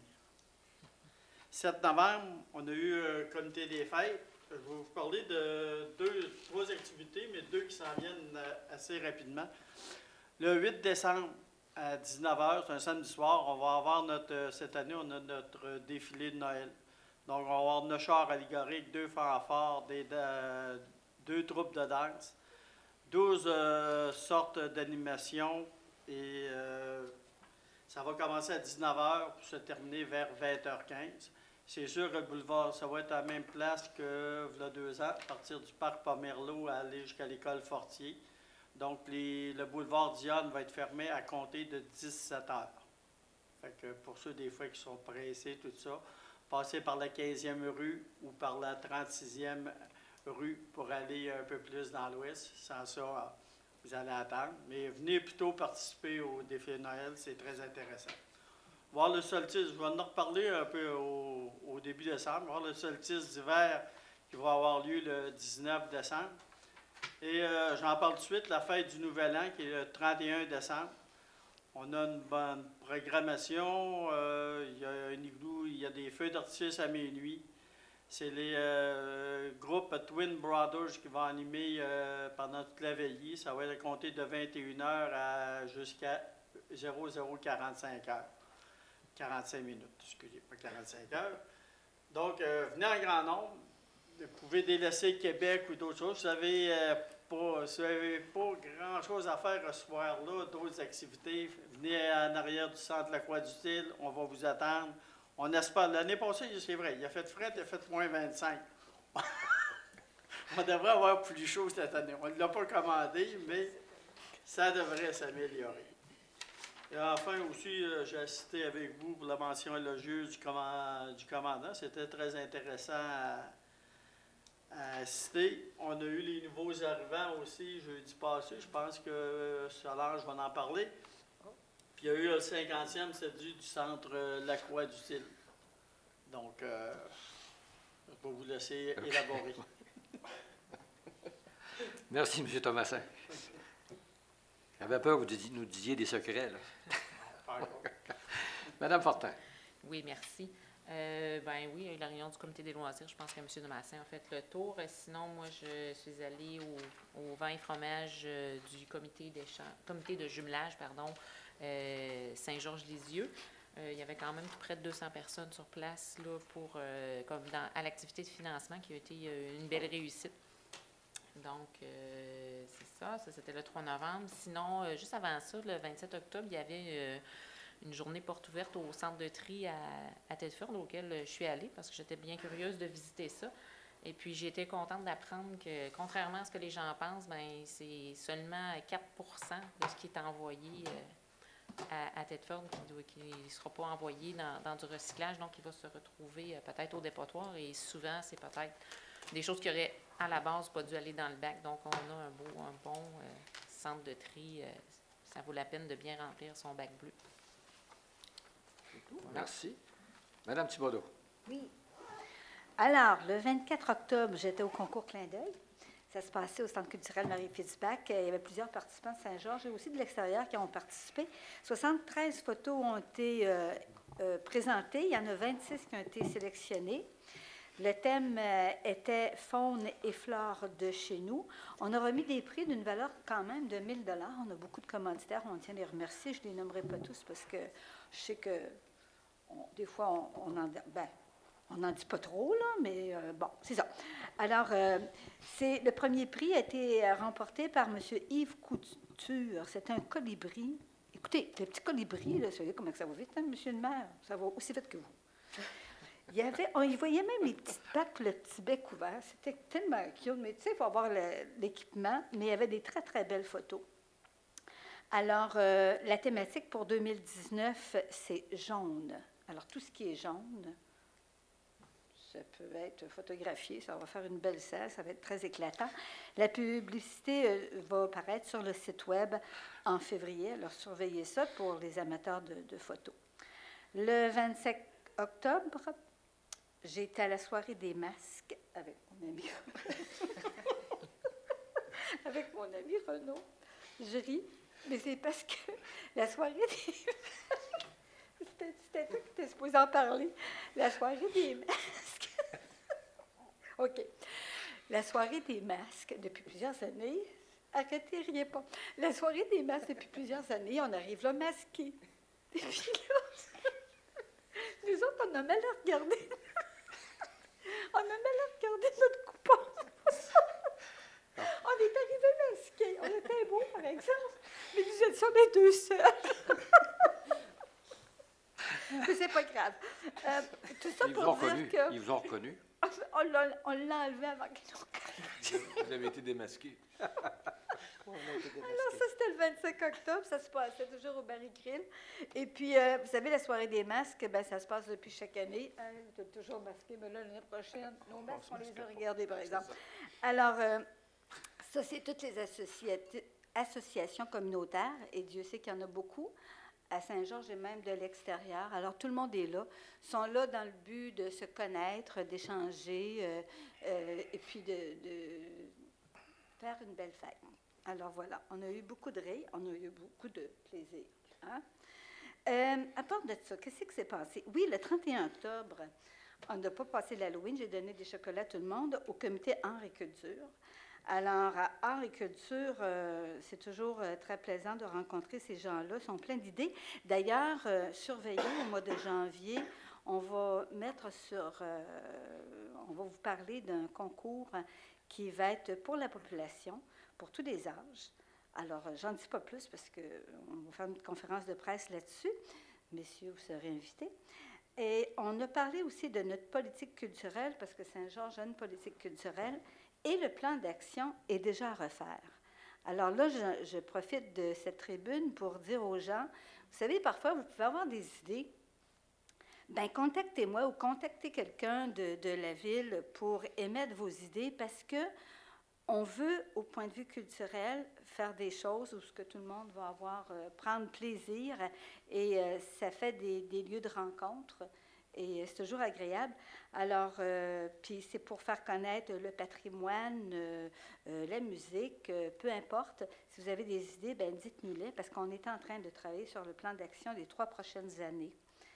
7 novembre, on a eu un comité des fêtes. Je vais vous parler de 3 activités, mais 2 qui s'en viennent assez rapidement. Le 8 décembre, à 19h, c'est un samedi soir, on va avoir cette année, on a notre défilé de Noël. Donc, on va avoir 9 chars allégoriques, 2 fanfares, 2 troupes de danse, 12 sortes d'animations et ça va commencer à 19h pour se terminer vers 20h15. C'est sûr que le boulevard, ça va être à la même place que il y a 2 ans, à partir du parc Pomerleau à aller jusqu'à l'école Fortier. Donc, le boulevard Dionne va être fermé à compter de 17h. Fait que pour ceux des fois qui sont pressés, tout ça, passez par la 15e rue ou par la 36e rue pour aller un peu plus dans l'ouest. Sans ça, vous allez attendre. Mais venez plutôt participer au défi de Noël, c'est très intéressant. Voir le solstice, je vais en reparler un peu au début décembre. Voir le solstice d'hiver qui va avoir lieu le 19 décembre. Et j'en parle tout de suite, la fête du Nouvel An qui est le 31 décembre. On a une bonne programmation, il y a un igloo, il y a des feux d'artifice à minuit. C'est les groupes Twin Brothers qui vont animer pendant toute la veillée. Ça va être compté de 21h jusqu'à 00:45 heures. 45 minutes, excusez, pas 45 heures. Donc, venez en grand nombre. Vous pouvez délaisser Québec ou d'autres choses. Vous n'avez pas grand-chose à faire ce soir-là, d'autres activités. Venez en arrière du centre La Croix-du-Til, on va vous attendre. On espère. L'année passée, c'est vrai, il a fait fret, il a fait moins 25. On devrait avoir plus chaud cette année. On ne l'a pas commandé, mais ça devrait s'améliorer. Et enfin aussi, j'ai assisté avec vous pour la mention élogieuse du commandant. C'était très intéressant à assister. On a eu les nouveaux arrivants aussi jeudi passé. Je pense que Solange va en parler. Puis il y a eu le 50e CEDU du centre La Croix-du-Til. Donc, je vais vous laisser élaborer. Merci, M. Thomasin. J'avais peur que vous nous disiez des secrets, là. Madame Fortin. Oui, merci. Ben oui, il y a eu la réunion du comité des loisirs. Je pense que M. Thomasin a fait le tour. Sinon, moi, je suis allée au vin et fromage du comité de jumelage, Saint-Georges-Lisieux. Il y avait quand même près de 200 personnes sur place là, à l'activité de financement qui a été une belle réussite. Donc, c'est ça. Ça, c'était le 3 novembre. Sinon, juste avant ça, le 27 octobre, il y avait une journée porte ouverte au centre de tri à Tedford, auquel je suis allée parce que j'étais bien curieuse de visiter ça. Et puis, j'ai été contente d'apprendre que, contrairement à ce que les gens pensent, bien, c'est seulement 4 de ce qui est envoyé à Tedford qui ne sera pas envoyé dans du recyclage. Donc, il va se retrouver peut-être au dépotoir. Et souvent, c'est peut-être des choses qui auraient, à la base, pas dû aller dans le bac. Donc, on a un bon centre de tri. Ça vaut la peine de bien remplir son bac bleu. Voilà. Merci. Madame Thibodeau. Oui. Alors, le 24 octobre, j'étais au concours Clin d'œil. Ça se passait au Centre culturel Marie-Fitzbach. Il y avait plusieurs participants de Saint-Georges et aussi de l'extérieur qui ont participé. 73 photos ont été présentées. Il y en a 26 qui ont été sélectionnées. Le thème était faune et flore de chez nous. On a remis des prix d'une valeur quand même de 1 000 $. On a beaucoup de commanditaires. On tient à les remercier. Je ne les nommerai pas tous parce que je sais que des fois, on n'en dit pas trop, là, mais bon, c'est ça. Alors, le premier prix a été remporté par M. Yves Couture. C'est un colibri. Écoutez, le petit colibri, là, vous savez comment ça va vite, hein, M. le maire? Ça va aussi vite que vous. On y voyait même les petites pattes, le petit bec ouvert. C'était tellement cute, mais tu sais, il faut avoir l'équipement. Mais il y avait des très, très belles photos. Alors, la thématique pour 2019, c'est jaune. Alors, tout ce qui est jaune, ça peut être photographié, ça va faire une belle scène, ça va être très éclatant. La publicité va apparaître sur le site Web en février, alors surveillez ça pour les amateurs de photos. Le 25 octobre, j'étais à la soirée des masques avec mon ami avec mon ami Renaud. Je ris, mais c'est parce que la soirée des c'était toi qui étais supposé en parler. La soirée des masques. OK. La soirée des masques, depuis plusieurs années, arrêtez, riez pas. La soirée des masques, depuis plusieurs années, on arrive là masqués. Et puis là, nous autres, on a mal à regarder. On a mal à regarder notre coupon. On est arrivés masqués. On était beaux, par exemple. Mais nous étions les deux seuls. Mais c'est pas grave. Tout ça pour dire que... Ils vous ont reconnu? On l'a enlevé avant qu'ils nous reconnent. Vous avez été démasqué. Alors ça, c'était le 25 octobre. Ça se passait toujours au Barry Grill. Et puis, vous savez, la soirée des masques, ben, ça se passe depuis chaque année. On est toujours masqué, mais là, l'année prochaine, nos masques, on les a regardés, par exemple. Alors, ça, c'est toutes les associations communautaires, et Dieu sait qu'il y en a beaucoup, à Saint-Georges et même de l'extérieur. Alors, tout le monde est là, sont là dans le but de se connaître, d'échanger, et puis de faire une belle fête. Alors, voilà, on a eu beaucoup de rire, on a eu beaucoup de plaisir. Hein? À part de ça, qu'est-ce qui s'est passé? Oui, le 31 octobre, On n'a pas passé l'Halloween, j'ai donné des chocolats à tout le monde au comité Art et Culture. Alors, à Art et Culture, c'est toujours très plaisant de rencontrer ces gens-là. Ils sont pleins d'idées. D'ailleurs, surveillez au mois de janvier, on va vous parler d'un concours qui va être pour la population, pour tous les âges. Alors, j'en dis pas plus parce qu'on va faire une conférence de presse là-dessus. Messieurs, vous serez invités. Et on a parlé aussi de notre politique culturelle, parce que Saint-Georges a une politique culturelle, et le plan d'action est déjà à refaire. Alors là, je profite de cette tribune pour dire aux gens, vous savez, parfois, vous pouvez avoir des idées. Bien, contactez-moi ou contactez quelqu'un de la ville pour émettre vos idées, parce que on veut, au point de vue culturel, faire des choses où ce que tout le monde va prendre plaisir, et ça fait des lieux de rencontre, et c'est toujours agréable. Alors, puis c'est pour faire connaître le patrimoine, la musique, peu importe. Si vous avez des idées, bien, dites-nous-les, parce qu'on est en train de travailler sur le plan d'action des 3 prochaines années.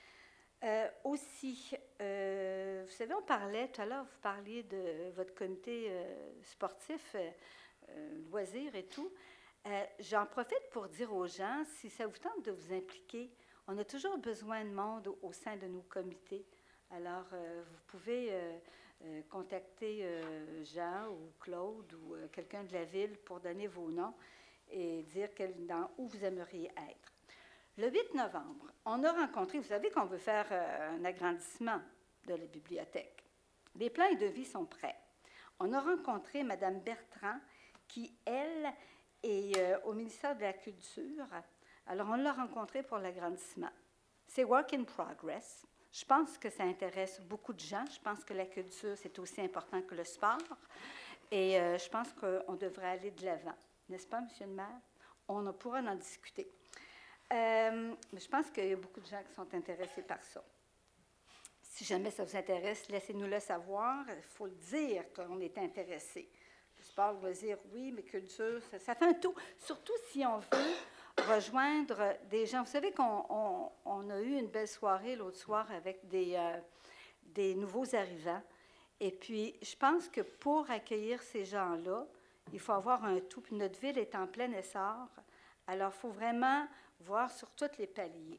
Aussi, vous savez, on parlait tout à l'heure, vous parliez de votre comité sportif, loisirs et tout. J'en profite pour dire aux gens, si ça vous tente de vous impliquer, on a toujours besoin de monde au sein de nos comités. Alors, vous pouvez contacter Jean ou Claude ou quelqu'un de la ville pour donner vos noms et dire où vous aimeriez être. Le 8 novembre, on a rencontré, vous savez qu'on veut faire un agrandissement de la bibliothèque. Les plans et devis sont prêts. On a rencontré Mme Bertrand, qui, elle, est au ministère de la Culture. Alors, on l'a rencontrée pour l'agrandissement. C'est work in progress. Je pense que ça intéresse beaucoup de gens. Je pense que la culture, c'est aussi important que le sport. Et je pense qu'on devrait aller de l'avant. N'est-ce pas, M. le maire? On pourra en discuter. Mais je pense qu'il y a beaucoup de gens qui sont intéressés par ça. Si jamais ça vous intéresse, laissez-nous le savoir. Il faut le dire qu'on est intéressé. Le sport, loisir, oui, mais culture, ça fait un tout. Surtout si on veut rejoindre des gens. Vous savez qu'on a eu une belle soirée l'autre soir avec des nouveaux arrivants. Et puis, je pense que pour accueillir ces gens-là, il faut avoir un tout. Puis notre ville est en plein essor. Alors, il faut vraiment voir sur tous les paliers.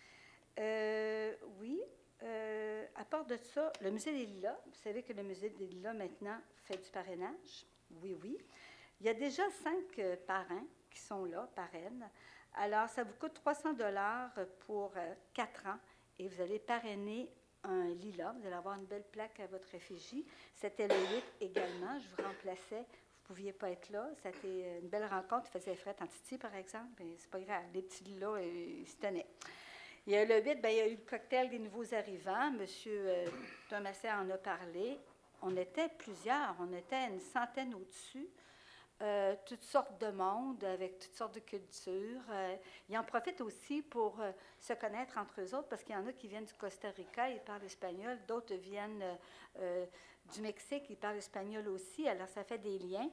Oui, à part de ça, le Musée des Lilas, vous savez que le Musée des Lilas, maintenant, fait du parrainage. Oui, oui. Il y a déjà 5 parrains qui sont là, parraines. Alors, ça vous coûte 300 $ pour 4 ans et vous allez parrainer un lilas. Vous allez avoir une belle plaque à votre effigie. C'était le 8 également. Je vous remplaçais. Vous ne pouviez pas être là. C'était une belle rencontre. Il faisait frais en Titi, par exemple. Mais c'est pas grave. Les petits lilas, ils se tenaient. Il y a le 8, bien, il y a eu le cocktail des nouveaux arrivants. M. Thomaset en a parlé. On était plusieurs. On était une centaine au-dessus. Toutes sortes de monde, avec toutes sortes de cultures. Ils en profitent aussi pour se connaître entre eux autres, parce qu'il y en a qui viennent du Costa Rica, ils parlent espagnol. D'autres viennent du Mexique, ils parlent espagnol aussi. Alors, ça fait des liens.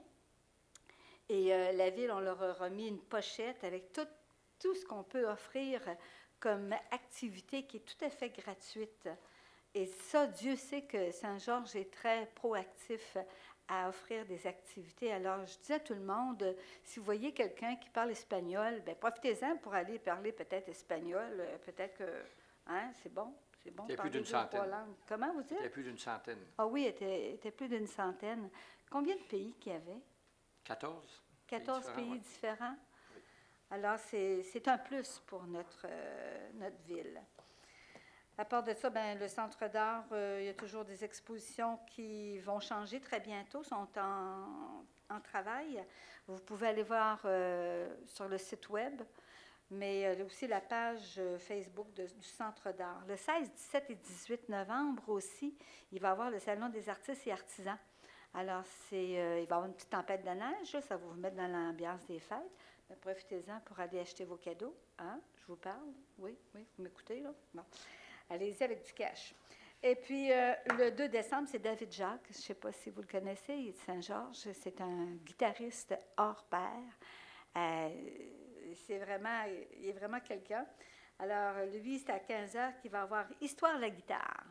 Et la ville, on leur a remis une pochette avec tout ce qu'on peut offrir comme activité qui est tout à fait gratuite. Et ça, Dieu sait que Saint-Georges est très proactif à offrir des activités. Alors, je dis à tout le monde, si vous voyez quelqu'un qui parle espagnol, bien, profitez-en pour aller parler peut-être espagnol. Peut-être que, hein, c'est bon. C'est bon. Il y a plus d'une centaine. Comment vous dites? Il y a plus d'une centaine. Ah oui, il était plus d'une centaine. Combien de pays qu'il y avait? 14. 14 pays différents. Oui. Alors, c'est un plus pour notre ville. À part de ça, bien, le Centre d'art, il y a toujours des expositions qui vont changer très bientôt, sont en travail. Vous pouvez aller voir sur le site web, mais aussi la page Facebook du Centre d'art. Le 16, 17 et 18 novembre aussi, il va y avoir le Salon des artistes et artisans. Alors, il va y avoir une petite tempête de neige, là, ça va vous mettre dans l'ambiance des fêtes. Mais profitez-en pour aller acheter vos cadeaux. Hein? Je vous parle? Oui, vous m'écoutez, là? Bon. Allez-y avec du cash. Et puis, le 2 décembre, c'est David Jacques. Je ne sais pas si vous le connaissez, il est de Saint-Georges. C'est un guitariste hors pair. Il est vraiment quelqu'un. Alors, lui, c'est à 15h qu'il va avoir Histoire de la guitare. À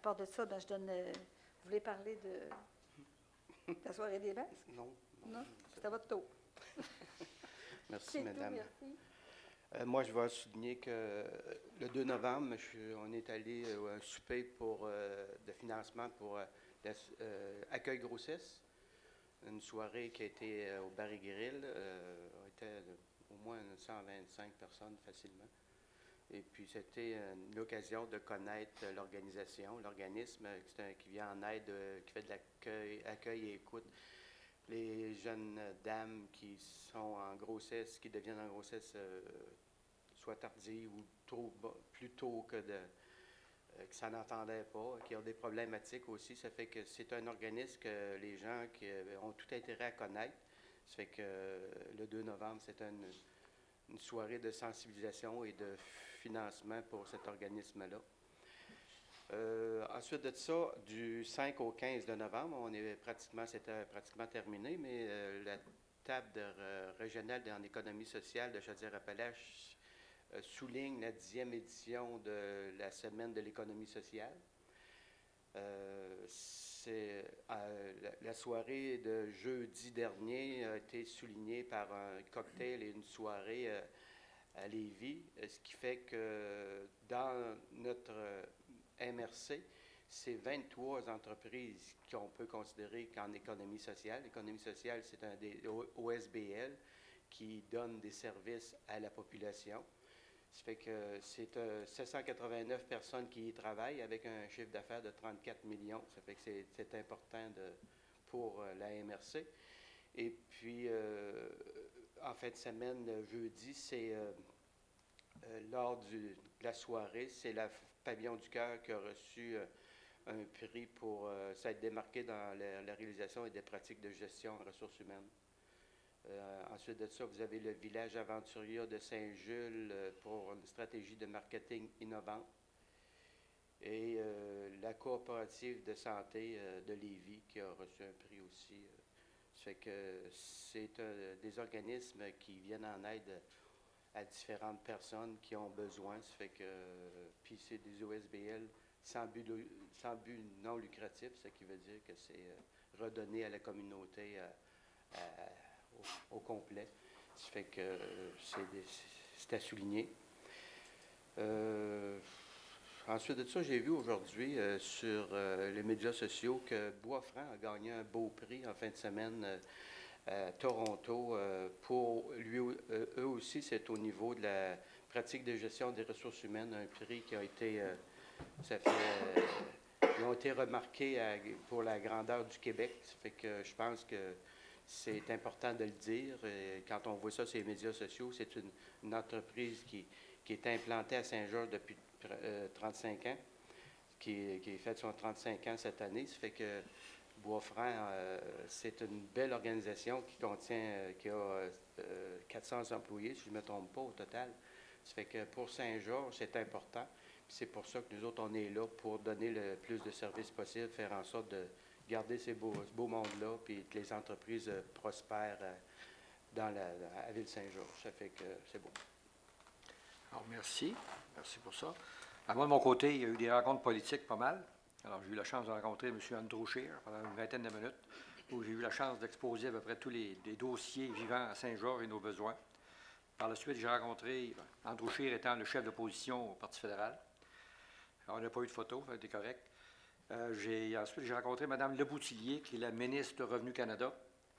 part de ça, ben, je donne... vous voulez parler de la soirée des masques? Non. Non? C'est à votre tour. Merci, C'est tout, madame. merci. Moi, je vais souligner que le 2 novembre, on est allé à un souper de financement pour accueil grossesse. Une soirée qui a été au Bar et Grill. On était au moins 125 personnes facilement. Et puis, c'était une occasion de connaître l'organisme qui vient en aide, qui fait de l'accueil et écoute les jeunes dames qui sont en grossesse, qui deviennent en grossesse soit tardive ou plus tôt que ça n'entendait pas, qui ont des problématiques aussi. Ça fait que c'est un organisme que les gens qui ont tout intérêt à connaître. Ça fait que le 2 novembre, c'est une soirée de sensibilisation et de financement pour cet organisme-là. Ensuite de ça, du 5 au 15 de novembre, c'était pratiquement terminé, mais la table régionale en économie sociale de Chaudière-Appalaches souligne la 10e édition de la Semaine de l'économie sociale. La soirée de jeudi dernier a été soulignée par un cocktail et une soirée à Lévis, ce qui fait que dans notre MRC, c'est 23 entreprises qu'on peut considérer qu'en économie sociale. L'économie sociale, c'est un des OSBL qui donne des services à la population. Ça fait que c'est 789 personnes qui y travaillent avec un chiffre d'affaires de 34 millions. Ça fait que c'est important pour la MRC. Et puis, en fin de semaine, le jeudi, c'est lors de la soirée, c'est la Pavillon du Cœur qui a reçu un prix pour s'être démarqué dans la réalisation et des pratiques de gestion en ressources humaines. Ensuite de ça, vous avez le village aventurier de Saint-Jules pour une stratégie de marketing innovante et la coopérative de santé de Lévis qui a reçu un prix aussi. Ça fait que c'est des organismes qui viennent en aide à différentes personnes qui ont besoin. Ça fait que, puis c'est des OSBL sans but non lucratif, ce qui veut dire que c'est redonné à la communauté au complet. Ça fait que c'est à souligner. Ensuite de ça, j'ai vu aujourd'hui sur les médias sociaux que Boisfranc a gagné un beau prix en fin de semaine à Toronto. Pour eux aussi, c'est au niveau de la pratique de gestion des ressources humaines, un prix qui a été, ils ont été remarqués pour la grandeur du Québec. Ça fait que je pense que c'est important de le dire. Quand on voit ça sur les médias sociaux, c'est une entreprise qui est implantée à Saint-Georges depuis 35 ans, qui fait son 35 ans cette année. Ça fait que Boisfranc, c'est une belle organisation qui a 400 employés, si je ne me trompe pas, au total. Ça fait que pour Saint-Georges, c'est important. C'est pour ça que nous autres, on est là pour donner le plus de services possible, faire en sorte de garder ces beaux mondes-là, puis que les entreprises prospèrent dans la ville de Saint-Georges. Ça fait que c'est beau. Alors, merci. Merci pour ça. À moi, de mon côté, il y a eu des rencontres politiques pas mal. Alors, j'ai eu la chance de rencontrer M. Andrew Scheer pendant une vingtaine de minutes, où j'ai eu la chance d'exposer à peu près tous les dossiers vivants à Saint-Georges et nos besoins. Par la suite, j'ai rencontré Andrew Scheer étant le chef d'opposition au Parti fédéral. Alors, on n'a pas eu de photo, ça a été correct. Ensuite, j'ai rencontré Mme Leboutillier, qui est la ministre de Revenu Canada,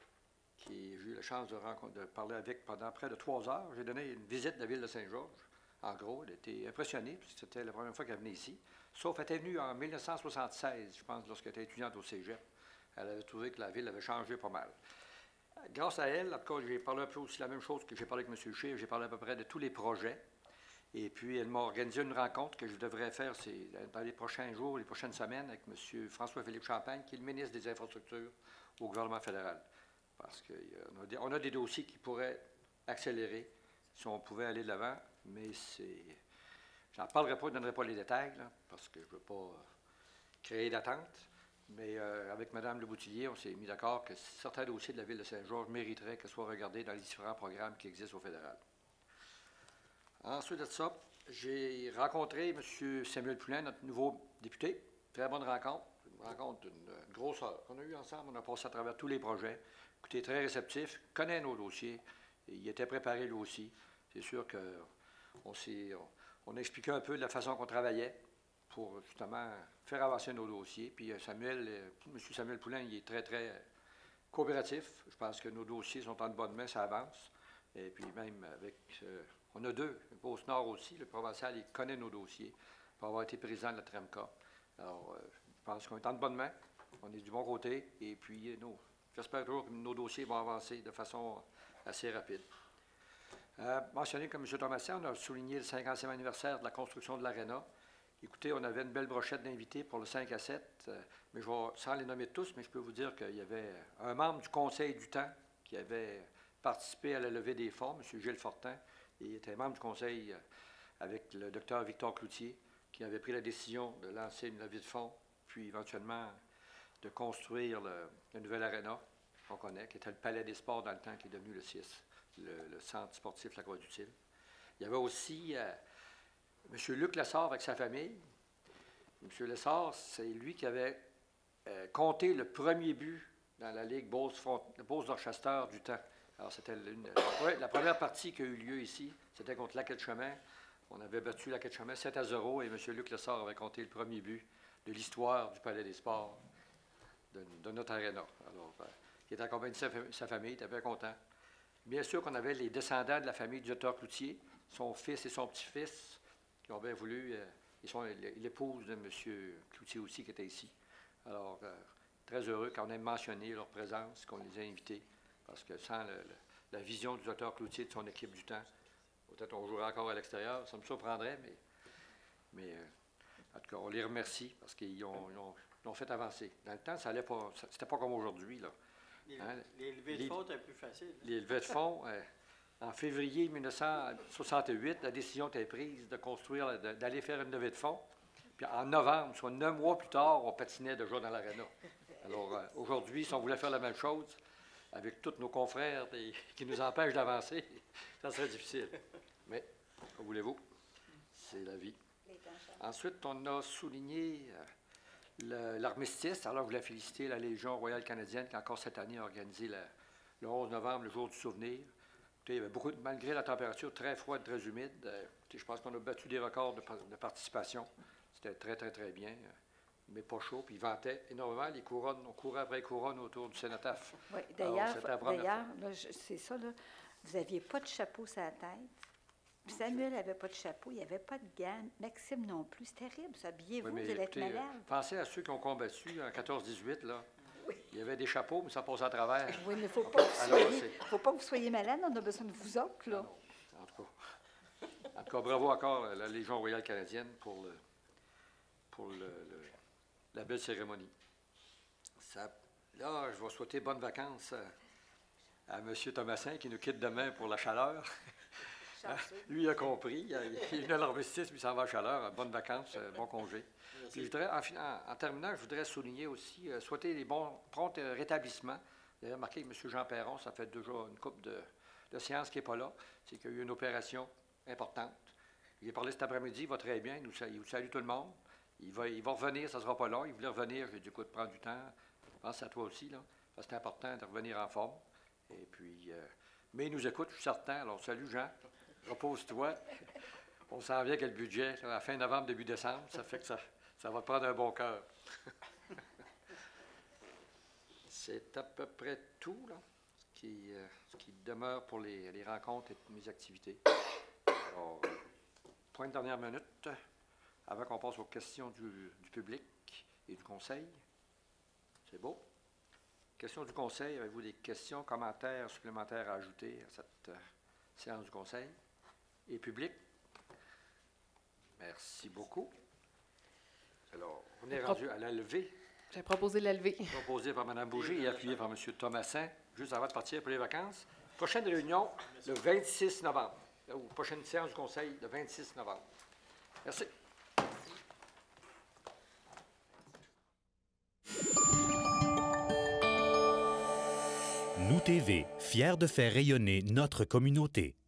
qui j'ai eu la chance de parler avec pendant près de 3 heures. J'ai donné une visite de la ville de Saint-Georges. En gros, elle était impressionnée, puisque c'était la première fois qu'elle venait ici. Sauf qu'elle était venue en 1976, je pense, lorsqu'elle était étudiante au cégep. Elle avait trouvé que la ville avait changé pas mal. Grâce à elle, en tout cas, j'ai parlé un peu aussi la même chose que j'ai parlé avec M. Scheer. J'ai parlé à peu près de tous les projets. Et puis, elle m'a organisé une rencontre que je devrais faire dans les prochains jours, les prochaines semaines, avec M. François-Philippe Champagne, qui est le ministre des Infrastructures au gouvernement fédéral. Parce qu'on a des dossiers qui pourraient accélérer si on pouvait aller de l'avant, mais c'est... J'en parlerai pas, je ne donnerai pas les détails, là, parce que je ne veux pas créer d'attente. Mais avec Mme Leboutillier, on s'est mis d'accord que certains dossiers de la ville de Saint-Georges mériteraient qu'ils soient regardés dans les différents programmes qui existent au fédéral. Ensuite de ça, j'ai rencontré M. Samuel Poulin, notre nouveau député, très bonne rencontre. Une rencontre d'une grosse heure qu'on a eue ensemble. On a passé à travers tous les projets. Écoutez, très réceptif, connaît nos dossiers. Et il était préparé lui aussi. C'est sûr qu'on a expliqué un peu de la façon qu'on travaillait pour justement faire avancer nos dossiers. Puis M. Samuel Poulin, il est très, très coopératif. Je pense que nos dossiers sont en bonne main, ça avance. Et puis même avec... on a deux. Le Beauce-Nord aussi, le provincial, il connaît nos dossiers pour avoir été président de la TREMCA. Alors, je pense qu'on est en bonne main. On est du bon côté. Et puis, j'espère toujours que nos dossiers vont avancer de façon assez rapide. Mentionné comme M. Thomasin, on a souligné le 50e anniversaire de la construction de l'Arena. Écoutez, on avait une belle brochette d'invités pour le 5 à 7, mais je vais, sans les nommer tous, mais je peux vous dire qu'il y avait un membre du Conseil du temps qui avait participé à la levée des fonds, M. Gilles Fortin. Il était membre du Conseil avec le Dr Victor Cloutier, qui avait pris la décision de lancer une levée de fonds, puis éventuellement de construire le nouvel aréna qu'on connaît, qui était le Palais des Sports dans le temps, qui est devenu le CIS, le Centre sportif La Croix-du-Til. Il y avait aussi M. Luc Lessard avec sa famille. M. Lessard, c'est lui qui avait compté le premier but dans la Ligue Beauce-Dorchester du temps. Alors, c'était la première partie qui a eu lieu ici, c'était contre Lac-Etchemin. On avait battu Lac-Etchemin 7-0 et M. Luc Lessard avait compté le premier but de l'histoire du Palais des Sports de notre aréna. Alors, il était accompagné de sa famille, il était bien content. Bien sûr qu'on avait les descendants de la famille du Dr Cloutier, son fils et son petit-fils, qui ont bien voulu, ils sont l'épouse de M. Cloutier aussi qui était ici. Alors, très heureux quand on ait mentionné leur présence, qu'on les a invités, parce que sans la vision du Dr Cloutier et de son équipe du temps, peut-être on jouerait encore à l'extérieur, ça me surprendrait, mais en tout cas, on les remercie parce qu'ils l'ont fait avancer. Dans le temps, ça allait pas, c'était pas comme aujourd'hui, là. Les levées de fonds étaient plus faciles. Les levées de fonds, en février 1968, la décision était prise de construire, d'aller faire une levée de fonds. Puis en novembre, soit 9 mois plus tard, on patinait déjà dans l'aréna. Alors aujourd'hui, si on voulait faire la même chose, avec tous nos confrères qui nous empêchent d'avancer, ça serait difficile. Mais, que voulez-vous, c'est la vie. Ensuite, on a souligné l'armistice. Alors, je voulais féliciter la Légion royale canadienne qui, encore cette année, a organisé le 11 novembre, le jour du souvenir. Écoutez, il y avait beaucoup, malgré la température très froide, très humide, écoutez, je pense qu'on a battu des records de participation. C'était très, très, très bien, mais pas chaud. Puis il ventait énormément. Les couronnes, on courait après les couronnes autour du cénotaphe. Oui, d'ailleurs, c'est ça, là, vous n'aviez pas de chapeau sur la tête. Puis Samuel n'avait pas de chapeau, il n'y avait pas de gants. Maxime non plus. C'est terrible, ça. Habillez-vous, oui, vous allez être malade. Pensez à ceux qui ont combattu en 14-18, là. Oui. Il y avait des chapeaux, mais ça passait à travers. Oui, mais il ne faut pas que vous soyez malade. On a besoin de vous autres, là. En tout cas, bravo encore à la Légion royale canadienne pour la belle cérémonie. Là, je vais souhaiter bonnes vacances à M. Thomasin qui nous quitte demain pour la chaleur. Lui, il a compris. Il est venu à l'armistice, puis il s'en va à chaleur. Bonnes vacances, bon congé. Puis en terminant, je voudrais souligner aussi, souhaiter les prompts rétablissements. Vous avez remarqué que M. Jean Perron, ça fait déjà une couple de séances qui n'est pas là. C'est qu'il y a eu une opération importante. Il est parlé cet après-midi, il va très bien. Il vous salue tout le monde. Il va revenir, ça ne sera pas long. Il voulait revenir. Je lui ai dit, écoute, prends du temps. Pense à toi aussi, là. Parce que c'est important de revenir en forme. Et puis, mais il nous écoute, je suis certain. Alors, salut Jean. Repose-toi. On s'en vient avec le budget à la fin novembre, début décembre. Ça fait que ça va te prendre un bon cœur. C'est à peu près tout, là, ce qui demeure pour les rencontres et mes activités. Alors, point de dernière minute, avant qu'on passe aux questions du public et du conseil. C'est beau. Questions du conseil, avez-vous des questions, commentaires supplémentaires à ajouter à cette séance du conseil? Et public? Merci beaucoup. Alors, on est rendu à la levée. J'ai proposé la levée. Proposé par Mme Bouger et appuyé par M. Thomasin, juste avant de partir pour les vacances. Prochaine réunion, le 26 novembre. Ou prochaine séance du conseil, le 26 novembre. Merci. Nous TV, fiers de faire rayonner notre communauté.